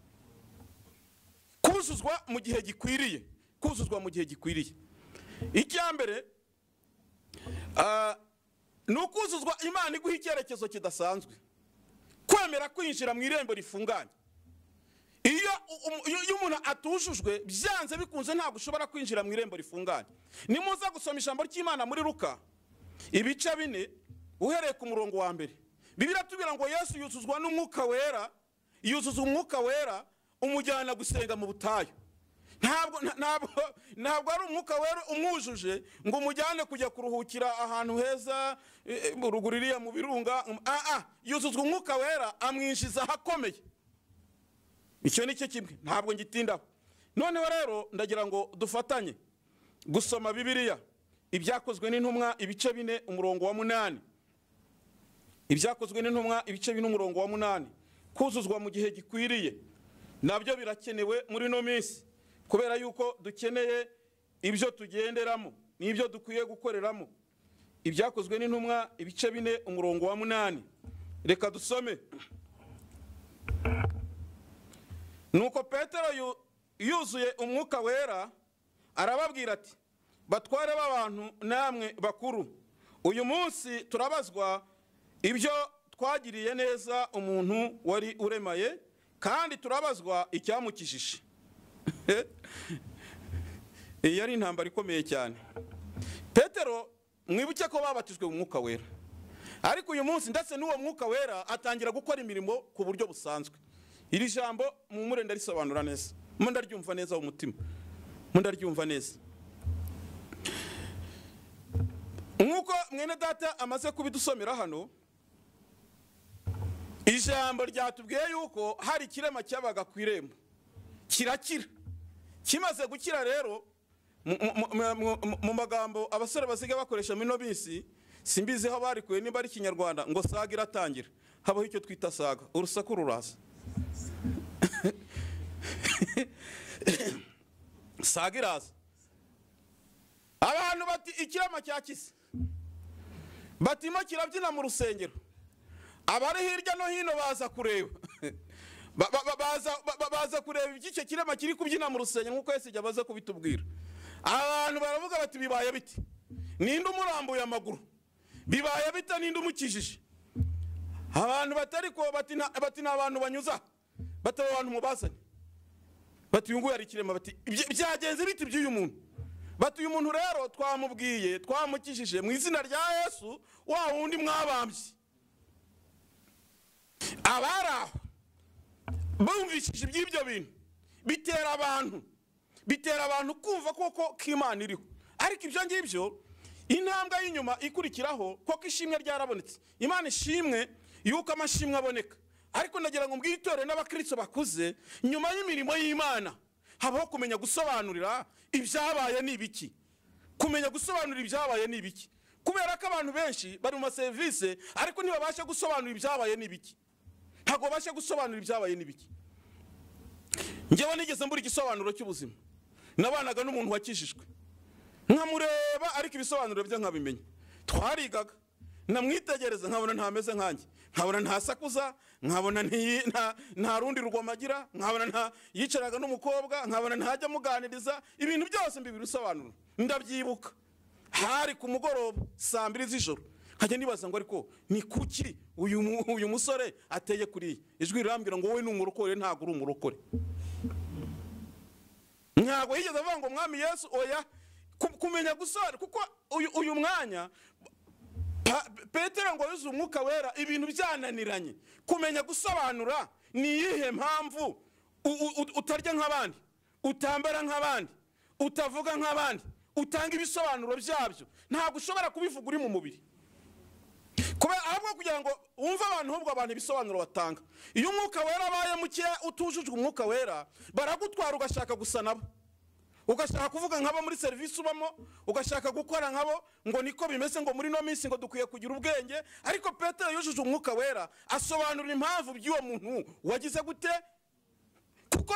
Kuzuzwa mu gihe gikwiriye, kuzuzwa mu gihe gikwiriye. Icya mbere ni ukuzuzwa Imana iguha icyerekezo kidasanzwe, kwemera kwinjira mu irembo rifunganye. Iyo umuntu atujujwe, byanze bikunze ntabwo ushobora kwinjira mu irembo rifunganye. Nimuza gusoma ijambo ry'Imana muri Luka ibice 4 uhereye ku murongo wa mbere, Bibiliya tubwira ngo Yesu yuzuzwa n'umwuka wera, yuzuzwa umwuka wera umujyana gusenga mu butayu. Ntabwo ari umwuka wera umwujuje ngo umujyane kujya kuruhukira ahantu heza ruguririya mu birunga. Yuzuzwa umwuka wera amwinjiza ahakomeye. Icyo ni cyo kimwe, ntabwo ngitindaho. Noneho rero ndagira ngo dufatanye gusoma Bibiliya, Ibyakozwe n'Intumwa ibice 4 umurongo wa 8. Ibyakozwe n'Intumwa ibice 4 umurongo wa 8. Kuzuzwa mu gihe gikwiriye nabyo birakenewe muri no minsi, kubera yuko dukeneye ibyo tugenderamo n'ibyo dukwiye gukoreramo. Ibyakozwe n'Intumwa ibice 4 umurongo wa 8. Reka dusome. Nuko Petero yuzuye umwuka wera arababwira ati, batware b'abantu namwe bakuru, uyu munsi turabazwa ibyo twagiriye neza umuntu wari uremaye, kandi turabazwa icyamukijije. Iyi yari intambara ikomeye cyane. Petero mwibuke ko babatijwe mu mwuka wera, ariko uyu munsi ndetse n'uwo mwuka wera atangira gukora imirimo ku buryo busanzwe. Iri jambo mumure ndarisobanura neza, mundaryumva neza umutima, mundaryumva neza. Nkuko mwene data amaze kubidusomera hano, ijambo ryatubwiye yuko hari kirema cyabaga ku irembo kirakira. Kimaze gukira rero, mu magambo abasore basiga bakoresha mino bisi, simbizi aho barikuye niba ari Kinyarwanda, ngo saga iratangira, habaho icyo twita saga, urusaku ruraza. saga iraza, abantu bati ikirama cyakize, batimo kirabyina mu rusengero, abari hirya no hino baza kureba baza kureba iki kirema kiri kubyina mu rusengero nk'uko Yesu yabaza kubitubwira. Abantu baravuga bati bibaye biti, ninde umurambuye amaguru, bibaye bita ninde umukijije. Abantu batari ko bati n'abantu banyuza, bataba abantu mubazanye, bati uyu nguyu ari kirema, bati byagenze biti by'uyu muntu, bati uyu muntu rero twamubwiye twamukijije mu izina rya Yesu wa wundi mwabambye. Abaraho bumvishije iby'ibyo bintu bitera abantu kumva koko k'Imana iriho. Ariko ibyo ngibyo intambwe y'inyuma ikurikiraho koko ishimwe ryarabonetse. Imana ishimwe yuko amashimwe aboneka, ariko ndagira ngo mbwitore n'abakristo bakuze, nyuma y'imirimo y'Imana habaho kumenya gusobanurira ibyabaye n'ibiki, kumenya gusobanurira ibyabaye n'ibiki, kubera ko abantu benshi bari mu service ariko ntibabasha gusobanurira ibyabaye n'ibiki, ntago basha gusobanurira ibyabaye n'ibiki. Ngewe nigeze mbura igisobanuro cy'ubuzima, nabanaga n'umuntu wakijijwe nkamureba ariko ibisobanuro bye nkabimenya. Twarigaga namwitegereza nkabona ntameze nkanjye, nkabona ntasakuza, nkabona nta rundi rugomagira, nkabona nta yicaraga n'umukobwa, nkabona ntajya muganiriza, ibintu byose mbibirusobanuro. Ndabyibuka hari ku mugoroba saa 2 z'ijoro, nkajya nibaza ngo ariko ni kuki uyu musore ateye kuri ijwi rirambwira ngo wowe ni umurokore, ntago uri umurokore. Ntago yigeze avuga ngo mwami Yesu, oya, kumenya gusobanura, kuko uyu mwanya Petero ngo yuzuye umwuka wera, ibintu byananiranye. Kumenya gusobanura ni iyihe mpamvu utarya nk'abandi, utambara nk'abandi, utavuga nk'abandi, utanga ibisobanuro byabyo, ntabwo ushobora kubivuga uri mu mubiri. Kubera ahubwo kugira ngo wumve abantu ibisobanuro batanga. Iyo umwuka wera abaye muke utujujwe umwuka wera, baragutwara ugashaka gusa nabo, ugashaka kuvuga nk'abo muri service ubamo, ugashaka gukora nk'abo, ngo niko bimeze, ngo muri no minsi ngo dukwiye kugira ubwenge. Ariko Petero yujuje umwuka wera asobanura impamvu by'uwo muntu wagize gute. Kuko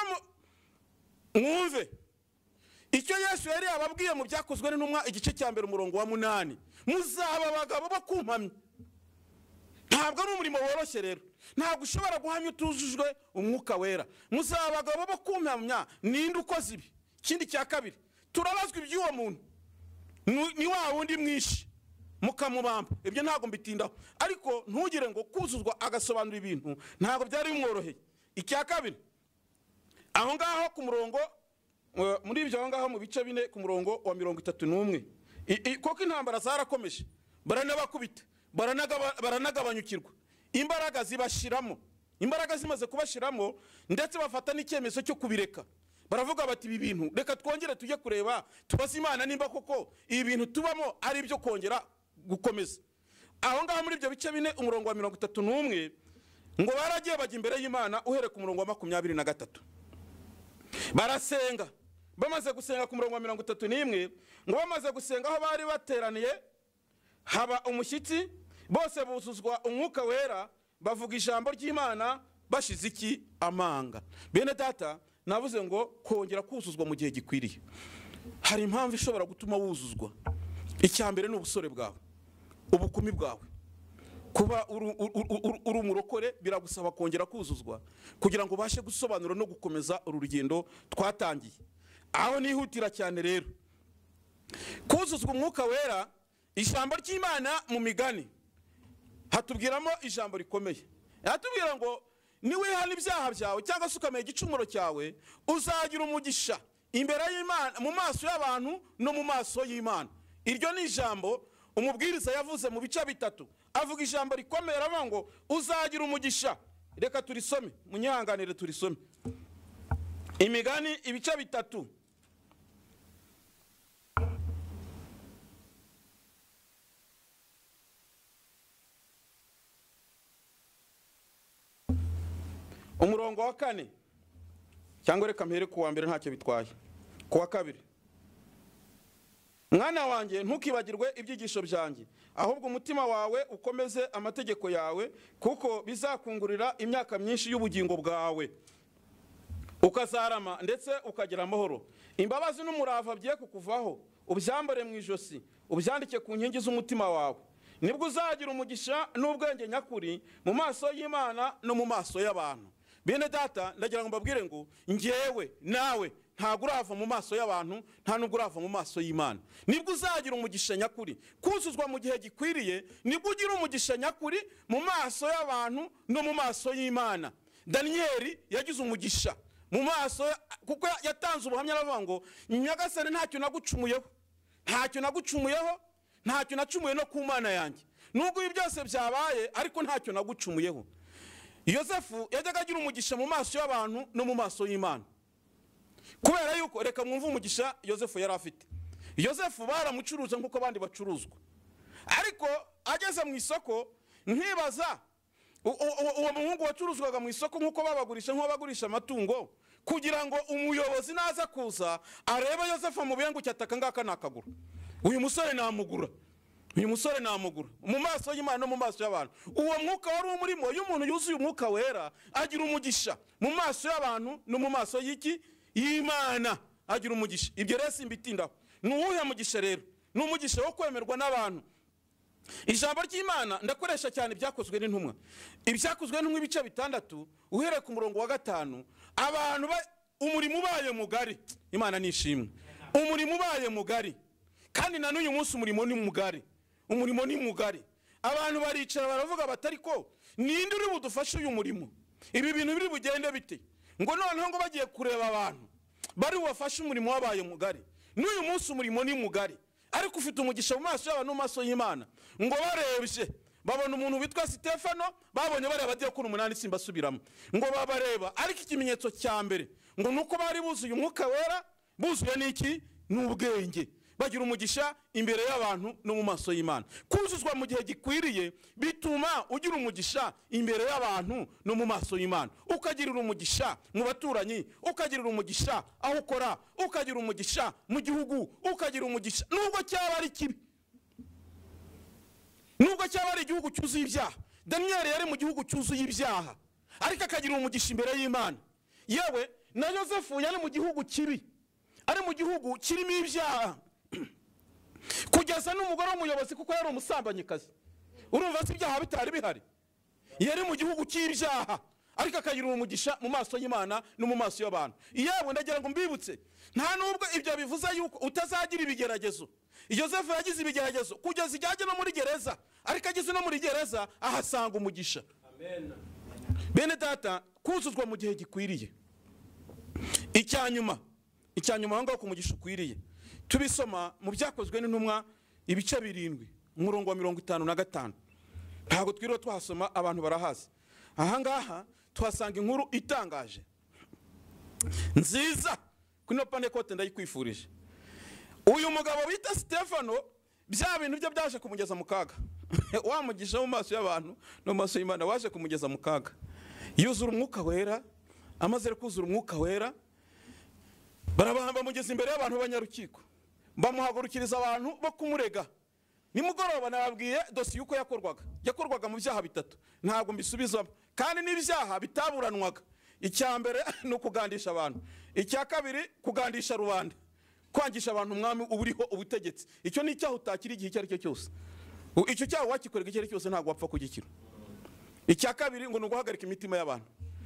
mwumve icyo Yesu yari ababwiye mu byakozwe n'intumwa igice cya 1 umurongo wa 8, muzaba abagabo bakumpamya. Ntabwo ari umurimo woroshye rero, ntabwo ushobora guhamya utujujwe umwuka wera. Muzaba abagabo bakumpamya, ninde ukoze ibi. Ikindi cya kabiri, turabazwa iby'uwo muntu ni wa wundi mwishi mukamubamba. Ibyo ntabwo mbitindaho, ariko ntugire ngo kuzuzwa agasobanura ibintu ntabwo byari bimworoheye. Icya kabiri, aho ngaho ku murongo muri ibyo aho ngaho mu bice 4 ku murongo wa 31, koko intambara zarakomeje, baranabakubita, baranagabanyukirwa, imbaraga zibashiramo. Imbaraga zimaze kubashiramo ndetse bafata n'icyemezo cyo kubireka. Baravuga bati ibi bintu reka twongere tujye kureba, tubaze Imana nimba koko ibi bintu tubamo ari byo kongera gukomeza. Aho ngaho muri ibyo bice 4 umurongo wa 31 ngo baragiye bajya imbere y'Imana uhereye ku murongo wa 23. Barasenga, bamaze gusenga ku murongo wa 31, ngo bamaze gusenga aho bari bateraniye haba umushyitsi, bose buzuzwa umwuka wera, bavuga ijambo ry'Imana bashize iki amanga. Bene data, navuze ngo kongera kuzuzwa mu gihe gikwiriye hari impamvu ishobora gutuma wuzuzwa. Icyambere ni ubusore bwawe, ubukumi bwawe. Kuba uri umurokore biragusaba kongera kuzuzwa kugira ngo ubashe gusobanura no gukomeza urugendo twatangiye. Aho nihutira cyane rero kuzuzwa umwuka wera. Ijambo ry'Imana mu Migani hatubwiramo ijambo rikomeye. Hatubwira ngo niwihana ibyaha byawe cyangwa se ukamenya igicumuro cyawe, uzagira umugisha imbere y'Imana, mu maso y'abantu no mu maso y'Imana. Iryo ni ijambo umubwiriza yavuze mu bice 3. Avuga ijambo rikomeye, aravuga ngo uzagira umugisha. Reka turisome, munyihanganire turisome. Imigani ibice 3. Umurongo wa 4, cyangwa reka mpere ku wa 1 ntacyo bitwaye. Ku wa 2, mwana wanjye ntukibagirwe ibyigisho byanjye, ahubwo umutima wawe ukomeze amategeko yawe, kuko bizakungurira imyaka myinshi y'ubugingo bwawe. ukazarama ndetse ukagira amahoro. Imbabazi n'umurava bye kukuvaho, ubyambare mu ijosi, ubyandike ku nkingi z'umutima wawe. Nibwo uzagira umugisha n'ubwenge nyakuri mu maso y'Imana no mu maso y'abantu. Bene data, ndagira ngo mbabwire ngo njyewe nawe ntabwo urava mu maso y'abantu, nta nubwo urava mu maso y'Imana. Nibwo uzagira umugisha nyakuri, kuzuzwa mu gihe gikwiriye, nibwo ugira umugisha nyakuri mu maso y'abantu no mu maso y'Imana. Daniyeli yagize umugisha mu maso, kuko yatanze ubuhamya aravuga ngo Nyagasani ntacyo nagucumuyeho, ntacyo nagucumuyeho, ntacyo nacumuye no ku Mana yanjye, nubwo ibi byose byabaye ariko ntacyo nagucumuyeho. Yosefu yajyaga agira umugisha mu maso y'abantu no mu maso y'Imana, kubera yuko, reka mwumve umugisha Yosefu yari afite. Yosefu baramucuruza nk'uko abandi bacuruzwa, ariko ageze mu isoko nkibaza uwo muhungu wacuruzwaga mu isoko nk'uko babagurisha nk'abagurisha amatungo, kugira ngo umuyobozi naza kuza arebe Yosefu mu bihengu cyataka ngaka nakagura, uyu musore namugura, uyu musore namugura mu maso y'Imana no mu maso y'abantu. Uwo mwuka wari umurimo, iyo umuntu yuzuye umwuka wera agira umugisha mu maso y'abantu no mu maso y'Imana, agira umugisha. Ibyo rero simbitindaho. Ni uwuhe mugisha rero? Ni umugisha wo kwemerwa n'abantu. Ijambo ry'Imana ndakoresha cyane ibyakozwe n'intumwa. Ibyakozwe n'intumwa ibice 6 uhereye ku murongo wa 5, abantu umurimo ubaye mugari. Imana nishimwe. Umurimo ubaye mugari, kandi na n'uyu munsi umurimo ni mugari, umurimo ni mugari. Abantu baricara baravuga batari ko ninde uri budufashe uyu murimo, ibi bintu biri bugende bite, ngo noneho ngo bagiye kureba abantu bari bubafashe umurimo wabaye mugari. N'uyu munsi umurimo ni mugari, ariko ufite umugisha mu maso y'abantu no mu maso y'Imana. Ngo barebye babona umuntu witwa Stefano, babonye bareba agiye kuri 8 simbasubiramo, ngo babareba, ariko ikimenyetso cya mbere ngo nuko bari buzuye umwuka wera, buzuye n'iki? N'ubwenge, bagira umugisha imbere y'abantu no mu maso y'Imana. Kuzuzwa mu gihe gikwiriye bituma ugira umugisha imbere y'abantu no mu maso y'Imana, ukagirira umugisha mu baturanyi, ukagirira umugisha aho ukora, ukagira umugisha mu gihugu, ukagira umugisha nubwo cyaba ari kibi, nubwo cyaba ari igihugu cyuzuye ibyaha. Daniyeli yari mu gihugu cyuzuye ibyaha, ariko akagira umugisha imbere y'Imana. Yewe na Yosefu yari mu gihugu kibi, ari mu gihugu kirimo ibyaha, kugeza n'umugore w'umuyobozi kuko yari umusambanyikazi. Urumva si ibyaha bitari bihari? Yari mu gihugu cy'ibyaha, ariko akagira umugisha mu maso y'Imana no mu maso y'abantu. Yewe ndagira ngo mbibutse, nta nubwo ibyo bivuze yuko utazagira ibigeragezo. Yosefu yagize ibigeragezo kugeza ijyaje no muri gereza, ariko ageze no muri gereza ahasanga umugisha. Amen. Bene data, kuzuzwa mu gihe gikwiriye. Icyanyuma aho ngaho ku mugisha ukwiriye tubisoma mu byakozwe n'intumwa ibice 7 umurongo wa 55. Ntabwo twiriwe twahasoma, abantu barahazi. Aha ngaha tuhasanga inkuru itangaje nziza, kuno Pentecote ndayikwifurije. Uyu mugabo bita Stefano, bya bintu bye byaje kumugeza mu kaga. Wamugisha mu maso y'abantu no mu maso y'Imana, waje kumugeza mu kaga. Yuzura umwuka wera, amaze kuzura umwuka wera, barabahamba mugeze imbere y'abantu b'abanyarukiko, bamuhagurukiriza abantu bo kumurega. Nimugoroba nababwiye dosiye uko yakorwaga mu byaha 3, ntabwo mbisubizamo, kandi n'ibyaha bitaburanwaga. Icya mbere ni ukugandisha abantu, icya kabiri kugandisha rubanda, kwangisha abantu umwami uburiho ubutegetsi. Icyo ni icyaha utakira igihe icyo ari cyo cyose. Icyo cyaha wakikorega icyo ari cyose ntabwo wapfa kugikira. Icya kabiri ngo ni uguhagarika imitima y'abantu.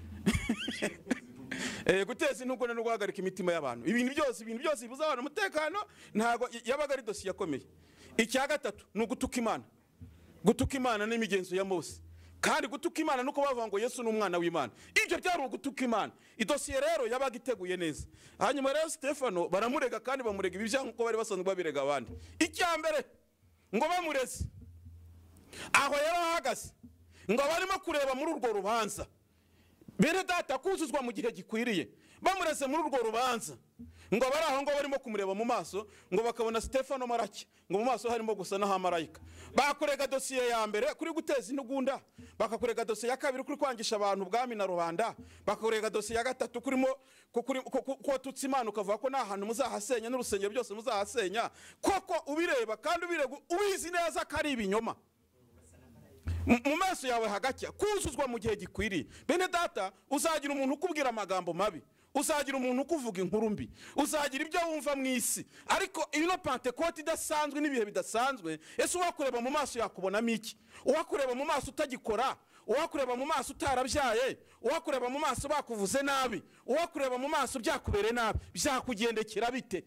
Guteza intugunda no guhagarika imitima y'abantu. Ibintu byose bibuza abantu umutekano, ntago yabaga ari dosiye yakomeye. Icya gatatu ni ugutuka Imana. Gutuka Imana n'imigenzo ya Mose. Kandi gutuka Imana nuko bavuga ngo Yesu ni umwana w'Imana. Ibyo byari ugutuka Imana. Idosiye rero yabaga iteguye neza. Hanyuma rero Stefano baramurega, kandi bamurega ibyaha nkuko bari basanzwe babirega abandi. Icya mbere ngo bamureze aho yarahagaze, ngo barimo kureba muri urwo rubanza. Bene data, kuzuzwa mu gihe gikwiriye, bamureze muri urwo rubanza, ngo bari aho ngo barimo kumureba mu maso, ngo bakabona Stefano marake, ngo mu maso harimo gusa na hamarayika. Bakurega dosiye ya mbere kuri guteza intugunda, bakakurega dosiye ya kabiri kuri kwangisha abantu ubwami na rubanda, bakakurega dosiye ya gatatu kurimo kwatutsa Imana, ukavuga ko nta hantu muzahasenya n'urusengero byose muzahasenya, koko ubireba kandi ubirega ubizi neza ko ari ibinyoma. Mu maso yawe hagacya. Kuzuzwa mu gihe gikwiriye. Bene data, uzagira umuntu ukubwira amagambo mabi, uzagira umuntu ukuvuga inkuru mbi, uzagira ibyo wumva mu isi. Ariko ino Pentekote idasanzwe n'ibihe bidasanzwe, ese uwakureba mu maso yakubonamo iki? Uwakureba mu maso utagikora, uwakureba mu maso utarabyaye, uwakureba mu maso bakuvuze nabi, uwakureba mu maso byakubere nabi, byakugendekera bite?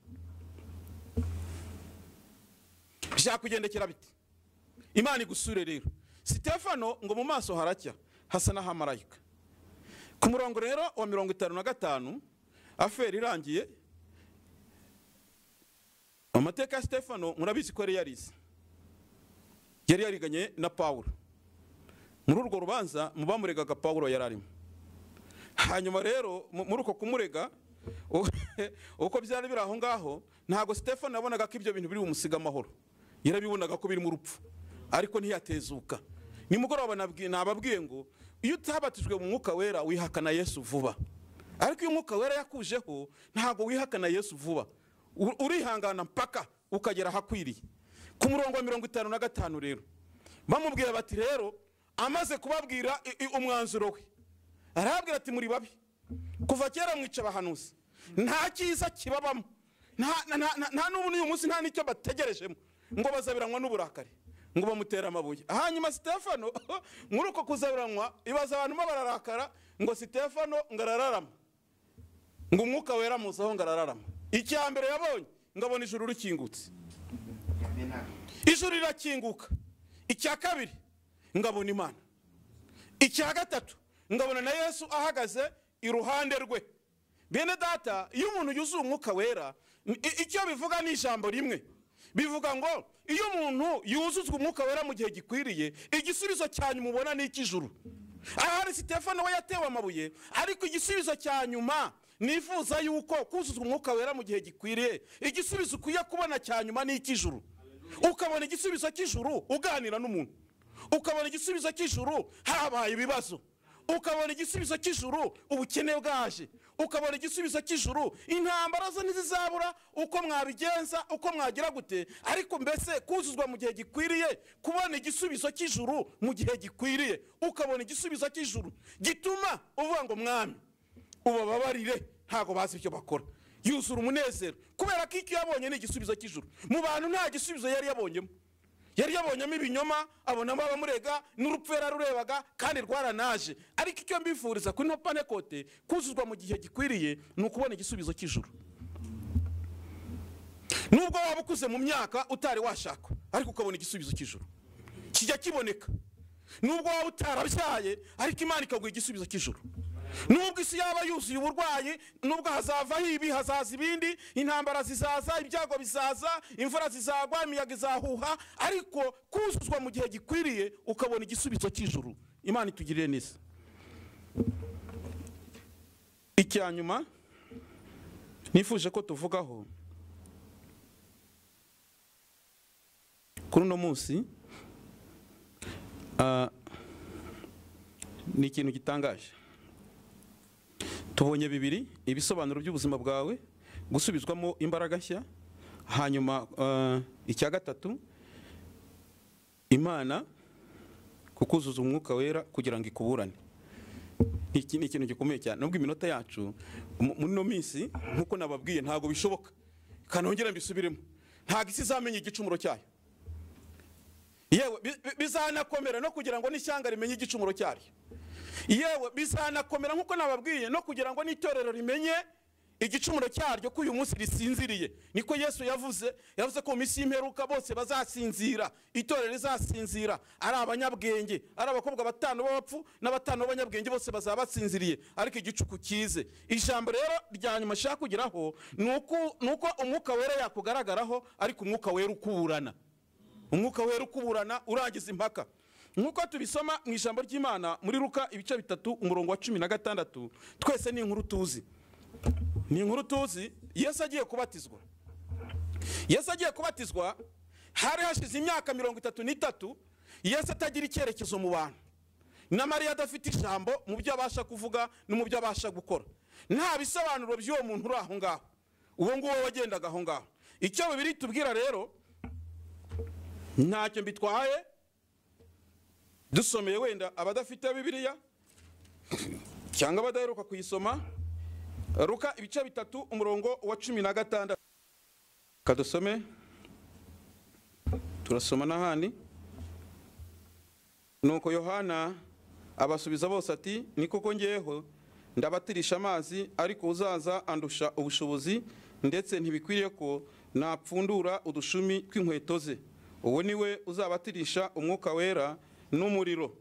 Byakugendekera bite? Imana igusure rero. Stefano ngo mu maso haracya hasa n'ahamarayika. Ku murongo rero wa 55 aferi irangiye, amateka ya Stefano murabizi ko yari yariganye na Paulo. Muri urwo rubanza mu bamuregaga Paulo yararimo. Hanyuma rero muri uko kumurega uko byari biri aho ngaho, ntago Stefano yabonaga ko ibyo bintu biri bumusiga amahoro. Yarabibonaga ko biri mu rupfu, ariko ntiyatezuka. Nimugoroba nababwiye ngo iyo utabatijwe mu mwuka wera wihakana Yesu vuba, ariko iyo umwuka wera yakujeho ntago wihakana Yesu vuba, urihangana mpaka ukagera hakwiriye. Ku murongo wa 55 rero bamubwira bati rero amaze kubabwira umwanzuro we, arabwira ati muri babi kuva kera mwica abahanuzi, nta cyiza kibabamo, nta n'ubu n'uyu munsi nta n'icyo bategerejemo, ngo bazabiranwa n'uburakari, ngo bamutera amabuye. Hanyuma Stefano muri uko kuzabiranwa ibaza abantu bararakara, ngo Stefano ngarararama, ngo umwuka wera muzaho ngarararama. Icya mbere yabonye ngabona ijuru rikingutse, ijuru rirakinguka. Icya kabiri ngabona Imana. Icya gatatu ngabona na Yesu ahagaze iruhande rwe. Bene data, iyo umuntu yuzuye umwuka wera, icyo bivuga ni ijambo rimwe. Bivuga ngo iyo umuntu yuzuzwa umwuka wera mu gihe gikwiriye, igisubizo cyanyuma mubona ni ikijuru. Ahari Stefano we yatewe amabuye, ariko igisubizo cyanyuma nifuza yuko kuzuzwa umwuka wera mu gihe gikwiriye, igisubizo ukwiye kubona cyanyuma ni ikijuru. Ukabona igisubizo cy'ijuru uganira n'umuntu, ukabona igisubizo cy'ijuru habaye ibibazo, ukabona igisubizo cy'ijuru ubukene bwaje, ukabona igisubizo cy'ijuru intambara zo ntizizabura, uko mwabigenza uko mwagira gute, ariko mbese kuzuzwa mu gihe gikwiriye, kubona igisubizo cy'ijuru mu gihe gikwiriye, ukabona igisubizo cy'ijuru gituma uvuga ngo mwami ubababarire, ntago bazi icyo bakora, yuzura umunezero kubera ko icyo yabonye ni igisubizo cy'ijuru. Mu bantu nta gisubizo yari yabonyemo, yari yabonyemo ibinyoma, abonamo abamurega n'urupfu yararurebaga kandi rwaranaje. Ariko icyo mbifuriza kuri no Pentekote kuzuzwa mu gihe gikwiriye ni ukubona igisubizo cy'ijuru. Nubwo waba ukuze mu myaka utari washaka, ariko ukabona igisubizo cy'ijuru kijya kiboneka. Nubwo waba utarabyaye, ariko Imana ikaguha igisubizo cy'ijuru. Nubwo isi yaba yuzuye uburwayi, nubwo hazavaho ibi hazaza ibindi, intambara zizaza, ibyago bizaza, imvura zizagwa, imiyaga izahuha, ariko kuzuzwa mu gihe gikwiriye ukabona igisubizo cy'ijuru. Imana itugirire neza. Icyanyuma nifuje ko tuvugaho kuri uno munsi ni ikintu gitangaje. Tubonye bibiri ibisobanuro by'ubuzima bwawe, gusubizwamo imbaraga nshya. Hanyuma icya gatatu, Imana kukuzuza umwuka wera kugira ngo ikuburane. Iki ni ikintu gikomeye cyane. Nubwo iminota yacu muri no minsi nkuko nababwiye ntago bishoboka, kanongera mbisubiremo, ntago isi izamenye igicumuro cyayo. Yewe bizanakomera no kugira ngo n'ishyanga rimenye igicumuro cyaryo. Yewe bizanakomera nkuko nababwiye no kugira ngo n'itorero rimenye igicumuro cyaryo ko uyu munsi risinziriye. Niko Yesu yavuze ko misi y'imperuka bose bazasinzira, itorero rizasinzira, ari abanyabwenge, ari abakobwa batanu b'abapfu n'abatanu b'abanyabwenge bose bazaba basinziriye, ariko igicuku kize. Ijambo rero rya nyuma shaka kugeraho nuko umwuka wera yakugaragaraho, ariko umwuka wera ukuburana, umwuka wera ukuburana urangiza impaka. Nkuko tubisoma mu ijambo ry'Imana muri Luka ibice 3 umurongo wa 16, twese ni inkuru tuzi. Ni inkuru tuzi. Yesu agiye kubatizwa. Yesu agiye kubatizwa, hari hashize imyaka 33 Yesu atagira icyerekezo mu bantu, na Mariya adafite ijambo mu byo abasha kuvuga no mu byo abasha gukora. Nta bisobanuro by'uwo muntu uri aho ngaho, uwo nguwo wagendaga aho ngaho. Icyo Bibiliya tubwira rero ntacyo mbitwaye dusomeye wenda abadafite Bibiliya cyangwa badaheruka kuyisoma. Luka ibice 3 umurongo wa 16. Kadusome turasoma n'ahandi. Nuko Yohana abasubiza bose ati, ni koko ngeho ndabatirisha amazi, ariko uzaza andusha ubushobozi, ndetse ntibikwiriye ko napfundura udushumi tw'inkweto ze. Uwo niwe uzabatirisha umwuka wera n'umuriro.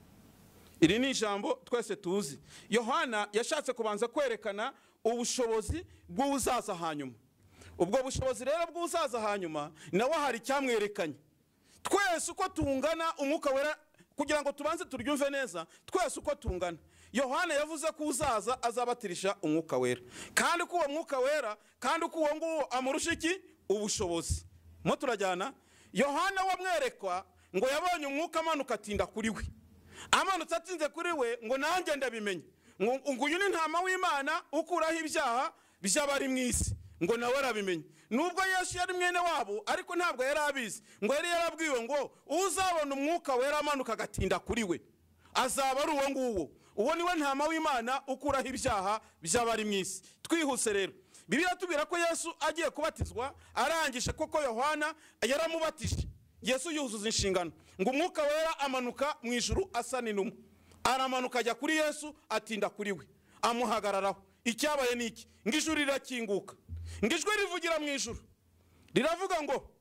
Iri ni ijambo twese tuzi. Yohana yashatse kubanza kwerekana ubushobozi bw'uzaza hanyuma. Ubwo bushobozi rero bw'uzaza hanyuma nawe hari icyamwerekanye. Twese uko tungana umwuka wera, kugira ngo tubanze turyumve neza, twese uko tungana, Yohana yavuze ko uzaza azabatirisha umwuka wera, kandi ko uwo mwuka wera, kandi ko uwo nguwo amurusha iki? Ubushobozi. Mo turajyana. Yohana wamwerekwa ngo yabonye umwuka amanuka atinda kuri we. Amanutse atinze kuri we ngo nanjye ndabimenye, ngo uyu ni ntama w'Imana ukuraho ibyaha by'abari mu isi, ngo nawe arabimenye. Nubwo Yesu yari mwene wabo, ariko ntabwo yari abizi, ngo yari yarabwiwe ngo uzabona umwuka wera amanuka agatinda kuri we azaba ari uwo nguwo. Uwo niwe ntama w'Imana ukuraho ibyaha by'abari mu isi. Twihuse rero, Bibiliya tubwira ko Yesu agiye kubatizwa, arangije koko Yohana yaramubatije. Yesu yuzuza inshingano ngo umwuka wera amanuka mu ijuru asa n'inuma. Aramanuka ajya kuri Yesu atinda kuri we, amuhagararaho. Icyabaye niki? Ngo ijuru rirakinguka, ngo ijwi rivugira mu ijuru riravuga ngo,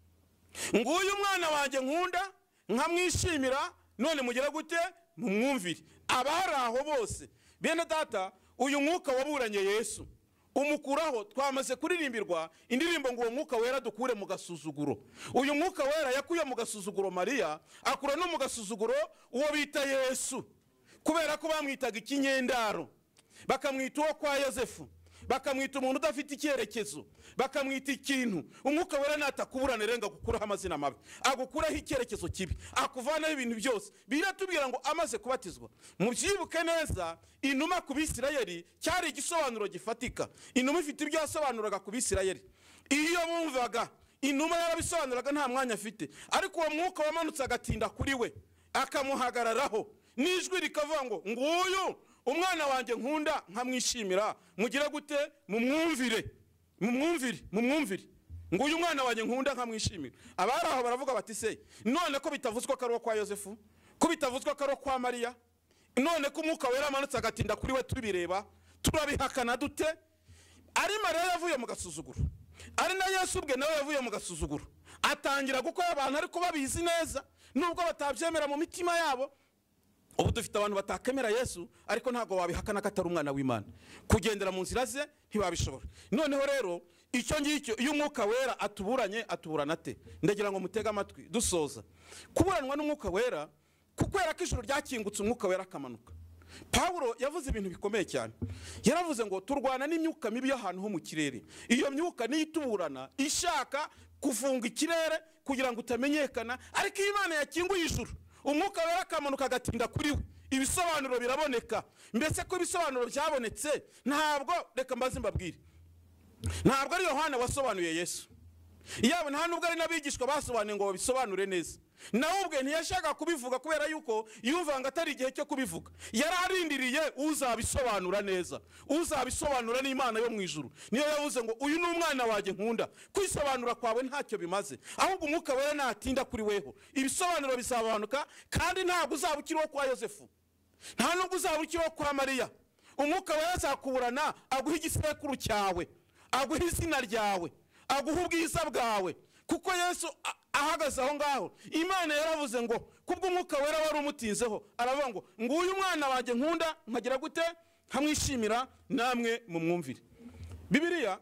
nguyu mwana wanjye nkunda nkamwishimira, none mugera gute? Mumwumvire. Abari aho bose, bene data, uyu mwuka waburanye Yesu umukuraho. Twamaze kuririmbirwa indirimbo ngo uwo mwuka wera dukure mu gasuzuguro. Uyu mwuka wera yakuye mu gasuzuguro Mariya, akura no mu gasuzuguro uwo bita Yesu, kubera ko bamwitaga ikinyendaro, bakamwita uwo kwa Yosefu, bakamwita umuntu udafite icyerekezo, bakamwita ikintu. Umwuka wera natakuburane renga gukuraho amazina mabi, agukuraho icyerekezo kibi, akuvanaho ibintu byose. Biratubwira ngo amaze kubatizwa, mubyibuke neza, inuma ku Bisirayeli cyari igisobanuro gifatika. Inuma ifite ibyo yasobanuraga ku Bisirayeli. Iyo bumvaga inuma yarabisobanuraga nta mwanya afite, ariko uwo mwuka wamanutse agatinda kuri we, akamuhagararaho, n'ijwi rikavuga ngo, nguyu umwana wanjye nkunda nkamwishimira, mugire gute? Mumwumvire, mumwumvire, mumwumvire. Nguyu umwana wanjye nkunda nkamwishimira. Abari aho baravuga bati, se none ko bitavuzwa ko ari kwa Yosefu, ko bitavuzwa ko ari kwa Mariya, none ko umwuka wera amanutse agatinda kuri we tubireba, turabihakana dute? Ari Mariya yavuye mu gasuzuguro, ari na Yesu ubwe nawe yavuye mu gasuzuguro, atangira gukora abantu ariko babizi neza, nubwo batabyemera mu mitima yabo. Ubu dufite abantu batakemera Yesu, ariko ntago wabihakana ko atari umwana w'Imana. Kugendera mu nzira ze ntibabishobora. Noneho rero icyo ngicyo, iyo umwuka wera atuburanye, atuburana ate? Ndagira ngo mutege amatwi dusoza. Kuburanwa n'umwuka wera, kukwera ko ijuru ryakingutse umwuka wera akamanuka. Pawulo yavuze ibintu bikomeye cyane. Yaravuze ngo turwana n'imyuka mibi y'ahantu ho mu kirere. Iyo myuka niyo ituburana, ishaka kufunga ikirere kugira ngo utamenyekana, ariko Imana yakinguye ijuru, umwuka wera akamanuka agatinda kuri we, ibisobanuro biraboneka. Mbese ko ibisobanuro byabonetse, ntabwo, reka mbaze mbabwire, ntabwo ari Yohana wasobanuye Yesu, yaba nta nubwo ari n'abigishwa basobanuye ngo babisobanure neza. Nawe ubwe ntiyashaka kubivuga kubera yuko yumva ngo atari igihe cyo kubivuga. Yararindiriye uzabisobanura neza, uzabisobanura n'Imana yo mu ijuru. Niyo yavuze ngo uyu ni umwana wanjye nkunda, kwisobanura kwawe ntacyo bimaze, ahubwo umwuka wera natinda kuri weho, ibisobanuro bizabanuka. Kandi ntabwo uzaba ukiriho kwa Yosefu, nta nubwo uzaba ukiriho kwa Mariya. Umwuka wera azakuburana, aguha igisekuru cyawe, aguha izina ryawe, aguha ubwiza bwawe. Kuko Yesu ahagaze aho ngaho, Imana yaravuze ngo kubwo umwuka wera wari umutinzeho, aravuga ngo nguyu mwana wanjye nkunda nkagira gute? Nkamwishimira, namwe mumwumvire. Bibiliya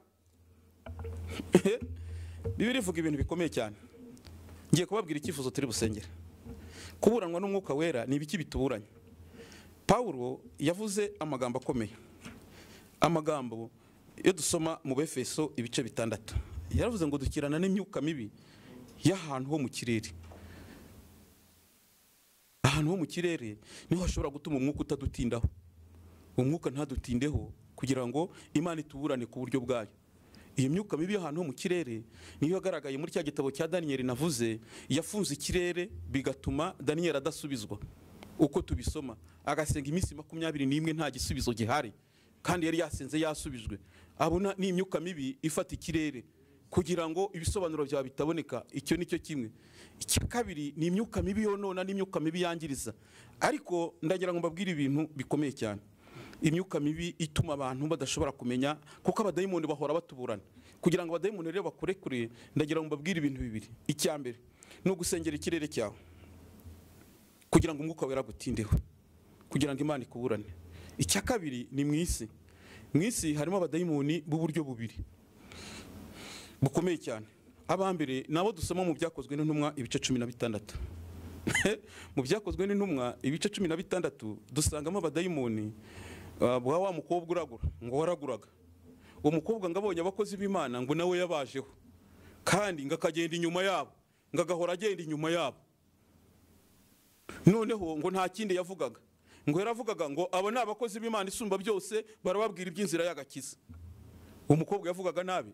ivuga ibintu bikomeye cyane. Ngiye kubabwira icyifuzo turi busengera. Kuburanwa n'umwuka wera ni ibiki bituburanye? Pawulo yavuze amagambo akomeye, amagambo iyo dusoma mu Befeso ibice 6, yaravuze ngo dukirana n'imyuka mibi y'ahantu ho mu kirere. Ahantu ho mu kirere niho hashobora gutuma umwuka utadutindaho, umwuka ntadutindeho, kugira ngo Imana ituburane ku buryo bwayo. Iyo myuka mibi y'ahantu ho mu kirere niyo yagaragaye muri cya gitabo cya Daniel navuze, yafunze ikirere bigatuma Daniel adasubizwa. Uko tubisoma, agasenga iminsi 21 nta gisubizo gihari. kandi yari yasenze yasubijwe, abona ni imyuka mibi ifata ikirere kugira ngo ibisobanuro byawe bitaboneka. Icyo nicyo kimwe. Icya kabiri ni imyuka mibi yonona n'imyuka mibi yangiriza. Ariko ndagira ngo mbabwire ibintu bikomeye cyane. Imyuka mibi ituma abantu badashobora kumenya, kuko abadayimoni bahora batuburana. Kugira ngo abadayimoni rero bakurekure, ndagira ngo mbabwire ibintu bibiri. Icya mbere ni ugusengera ikirere cyawe kugira ngo umwuka wera gutindeho, kugira ngo Imana ikuburane. Icya kabiri ni mu isi harimo abadayimoni b'uburyo bubiri bukomeye cyane. Abambere nabo dusoma mu byakozwe n'intumwa ibice 16. Mu byakozwe n'intumwa ibice 16 dusangamo abadayimoni wa mukobwa uragura ngo waraguraga. Uwo mukobwa ngabonye abakozi b'Imana ngo nawe yabajeho, kandi ngakagenda inyuma yabo, ngagahora agenda inyuma yabo. Noneho ngo nta kindi yavugaga, ngo yaravugaga ngo abo ni abakozi b'Imana isumba byose, barababwira iby'inzira y'agakiza. Uwo mukobwa yavugaga nabi,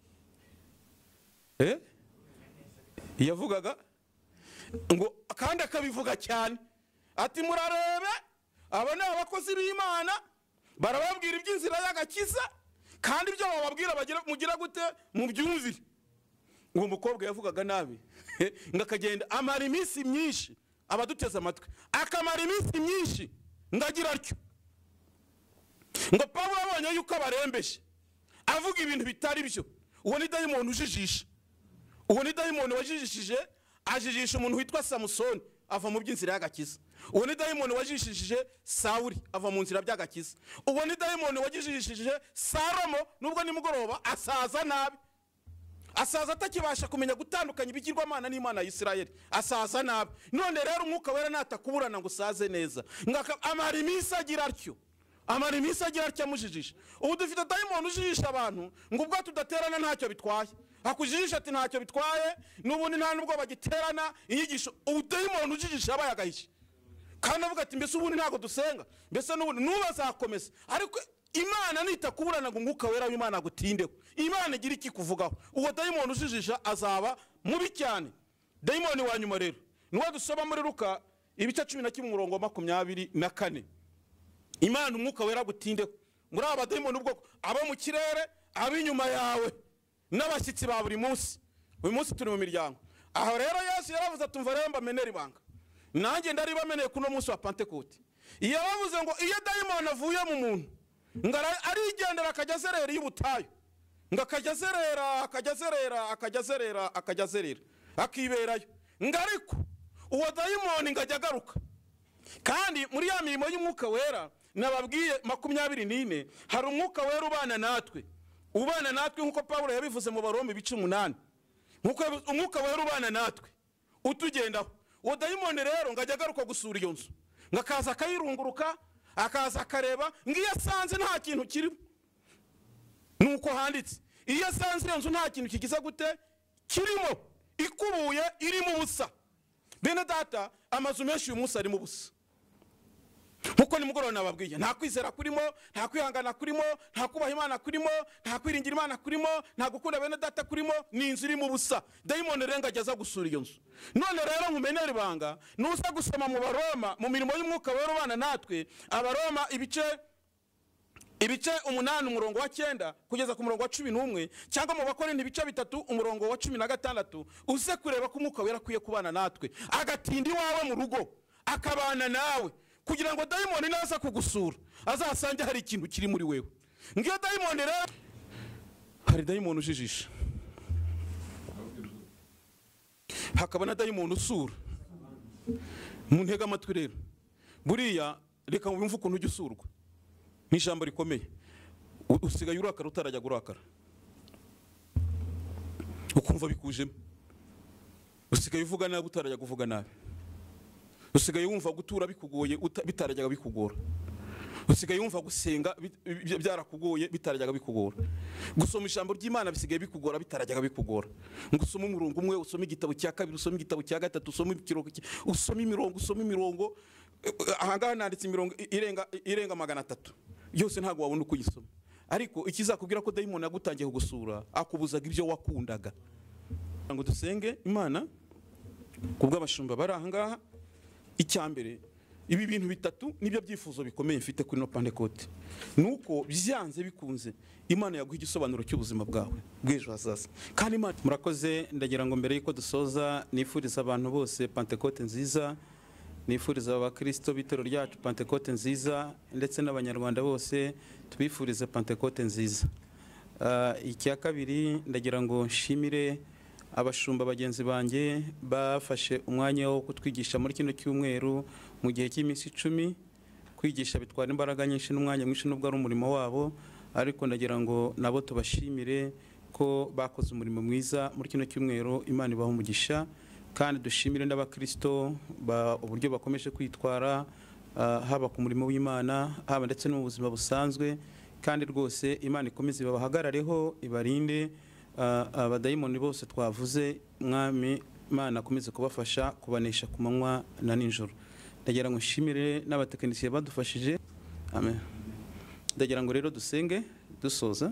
yavugaga ngo kandi akabivuga cyane ati murarebe aba ni abakozi b'Imana barababwira iby'inzira y'agakiza, kandi ibyo bababwira mugira gute mu byumvire. Uwo mukobwa yavugaga nabi ngakagenda amara iminsi myinshi, abaduteze amatwi akamara iminsi myinshi ngagira atyo. Ngo Pawulo abonye yuko abarembeje avuga ibintu bitari byo, uwo ni dayimoni ujijisha. Uwo ni dayimoni wajijishije, ajijisha umuntu witwa Samusoni ava mu by'inzira y'agakiza. Uwo ni dayimoni wajijishije Sawuli ava mu nzira by'agakiza. Uwo ni dayimoni wajijishije Salomo, nubwo nimugoroba asaza nabi, asaza atakibasha kumenya gutandukanya ibigirwamana n'Imana ya Isirayeli, asaza nabi. None rero umwuka wera natakuburana ngo usaze neza, amara iminsi agira atyo, amara iminsi agira atyo amujijisha. Ubu dufite dayimoni ujijisha abantu ngo ubwo tudaterana ntacyo bitwaye, akujijisha ati ntacyo bitwaye, n'ubundi nta nubwo bagiterana inyigisho. Ubu dayimoni ujijisha abaye agahishe, kandi avuga ati mbese ubundi ntabwo dusenga, mbese n'ubundi nubazakomeza. Ariko Imana nitakuburana ngo umwuka wera w'Imana gutindeho, Imana igira iki kuvugaho, uwo dayimoni ujijisha azaba mubi cyane. Dayimoni wa nyuma rero niwo dusoma muri Luka ibice 11 umurongo wa 24. Imana umwuka wera gutindeho muri aba dayimoni ubwoko abo mu kirere, abinyuma yawe n'abashyitsi ba buri munsi. Uyu munsi turi mu miryango. Aho rero Yesu yaravuze atumva rero mbamenera ibanga, nanjye ndari bameneye kuno munsi wa Pentecote. Iyo bavuze ngo iyo dayimoni avuye mu muntu ngara arigendera akajya zerera y'ubutayu, ngakajya zerera akiberayo. Ngariko uwo dayimoni ngajya garuka. Kandi muri ya mirimo y'umwuka wera nababwiye 24 hari umwuka wera ubana natwe nkuko Pawulo yabivuze mu Baroma ibice 8. Nkuko umwuka wera ubana natwe utugendaho. Uwo dayimoni rero ngajya garuka gusura iyo nzu, ngakaza akayirunguruka, akaza akareba, ngiyo asanze nta kintu kirimo. Nuko handitse iyo asanze iyo nzu nta kintu kigize gute kirimo, ikubuye irimo ubusa. Bene data, amazu menshi uyu munsi arimo ubusa. Nkuko nimugoroba nababwiye, nta kwizera kurimo, nta kwihangana kurimo, nta kubaha Imana kurimo, nta kwiringira Imana kurimo, nta gukunda bene data kurimo, ni inzu irimo ubusa. Dayimoni rero ngajya gusura iyo nzu. None rero nkumenera ibanga, nuza gusoma mu Baroma mu mirimo y'umwuka wera ubana natwe, Abaroma ibice 8 umurongo wa 9 kugeza ku murongo wa 11, cyangwa mu Bakorinto ibice 3 umurongo wa 16, uze kureba ko umwuka wera kuye kubana natwe, agatinda iwawe mu rugo, akabana nawe, kugira ngo dayimoni naza kugusura azasange hari ikintu kiri muri wewe. Ngiyo dayimoni rero, hari dayimoni ujijisha, hakaba na dayimoni usura. Mu ntega amatwi rero, buriya reka wumve ukuntu ujya usurwa. Ni ijambo rikomeye. Usigaye urakara utarajya gurakara, ukumva bikujemo. Usigaye uvuga nabi utarajya kuvuga nabi. Usigaye wumva gutura bikugoye bitarajyaga bikugora. Usigaye wumva gusenga byarakugoye bitarajyaga bikugora. Gusoma ijambo ry'Imana bisigaye bikugora bitarajyaga bikugora. Ngusoma umurongo umwe, usoma igitabo cya 2, usoma igitabo cya 3, usoma ikirongo, usoma imirongo ahangaha nanditse imirongo irenga 300. Yose ntago wabona uko yisoma. Ariko ikizakubwira ko dayimoni yagutangiye kugusura, akubuzaga ibyo wakundaga. Ngo dusenge Imana kubw'abashumba bari ahangaha. Icyambere ibi bintu bitatu nibyo byifuzo bikomeye mfite kuri no Pentecote, nuko byanze bikunze Imana yaguha igisobanuro cy'ubuzima bwawe bw'ejo hazaza. Kandi Imana, murakoze. Ndagira ngo mbere yuko dusoza nifuriza abantu bose Pentecote nziza, nifuriza abakristo b'itoro ryacu Pentecote nziza, ndetse n'abanyarwanda bose tubifurize Pentecote nziza. Icya kabiri, ndagira ngo nshimire abashumba bagenzi banjye bafashe umwanya wo kutwigisha muri kino cyumweru mu gihe cy'iminsi 10. Kwigisha bitwara imbaraga nyinshi n'umwanya mwinshi nubwo ari umurimo wabo, ariko ndagira ngo nabo tubashimire ko bakoze umurimo mwiza muri kino cyumweru. Imana ibaha umugisha, kandi dushimire n'abakristo uburyo bakomeje kwitwara haba ku murimo w'Imana, haba ndetse no mu buzima busanzwe. Kandi rwose Imana ikomeze babahagarareho, ibarinde abadayimoni bose twavuze. Mwami Imana akomeze kubafasha kubanesha ku manywa na nijoro. Ndagira ngo nshimire n'abatekinisiye badufashije. Amen. Ndagira ngo rero dusenge dusoza.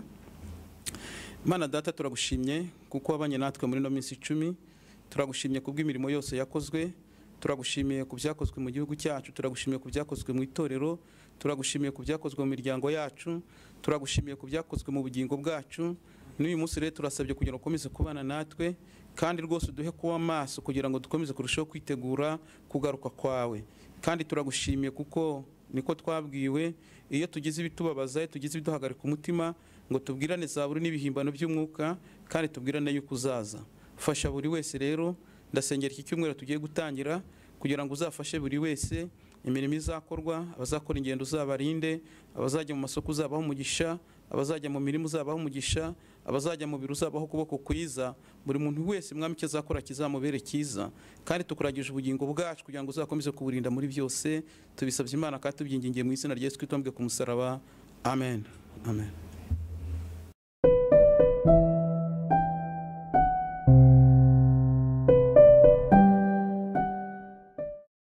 Mana Data, turagushimye kuko wabanye natwe muri no minsi 10. Turagushimye kubw'imirimo yose yakozwe, turagushimiye ku byakozwe mu gihugu cyacu, turagushimiye ku byakozwe mu itorero, turagushimiye ku byakozwe mu miryango yacu, turagushimiye ku byakozwe mu bugingo bwacu. N'uyu munsi rero turasabye kugira ngo ukomeze kubana natwe, kandi rwose duhe kuba maso kugira ngo dukomeze kurushaho kwitegura kugaruka kwawe. Kandi turagushimiye kuko niko twabwiwe, iyo tugize ibitubabaza, tugize ibiduhagarika umutima, ngo tubwirane zaburi n'ibihimbano by'umwuka, kandi tubwirane yuko uzaza. Fasha buri wese rero, ndasengera iki cyumweru tugiye gutangira kugira ngo uzafashe buri wese imirimo izakorwa, abazakora ingendo uzabarinde, abazajya mu masoko uzabaho umugisha, abazajya mu mirimo uzabaho umugisha, abazajya mu biro uzabaho kuboko kwiza. Buri muntu wese Mwami icyo azakora kizamubere cyiza, kandi tukuragije ubugingo bwacu kugira ngo uzakomeze kuburinda muri byose. Tubisabye Imana kandi tubyingingiye mu izina rya Yesu Kristo ku musaraba. Amen. Amen.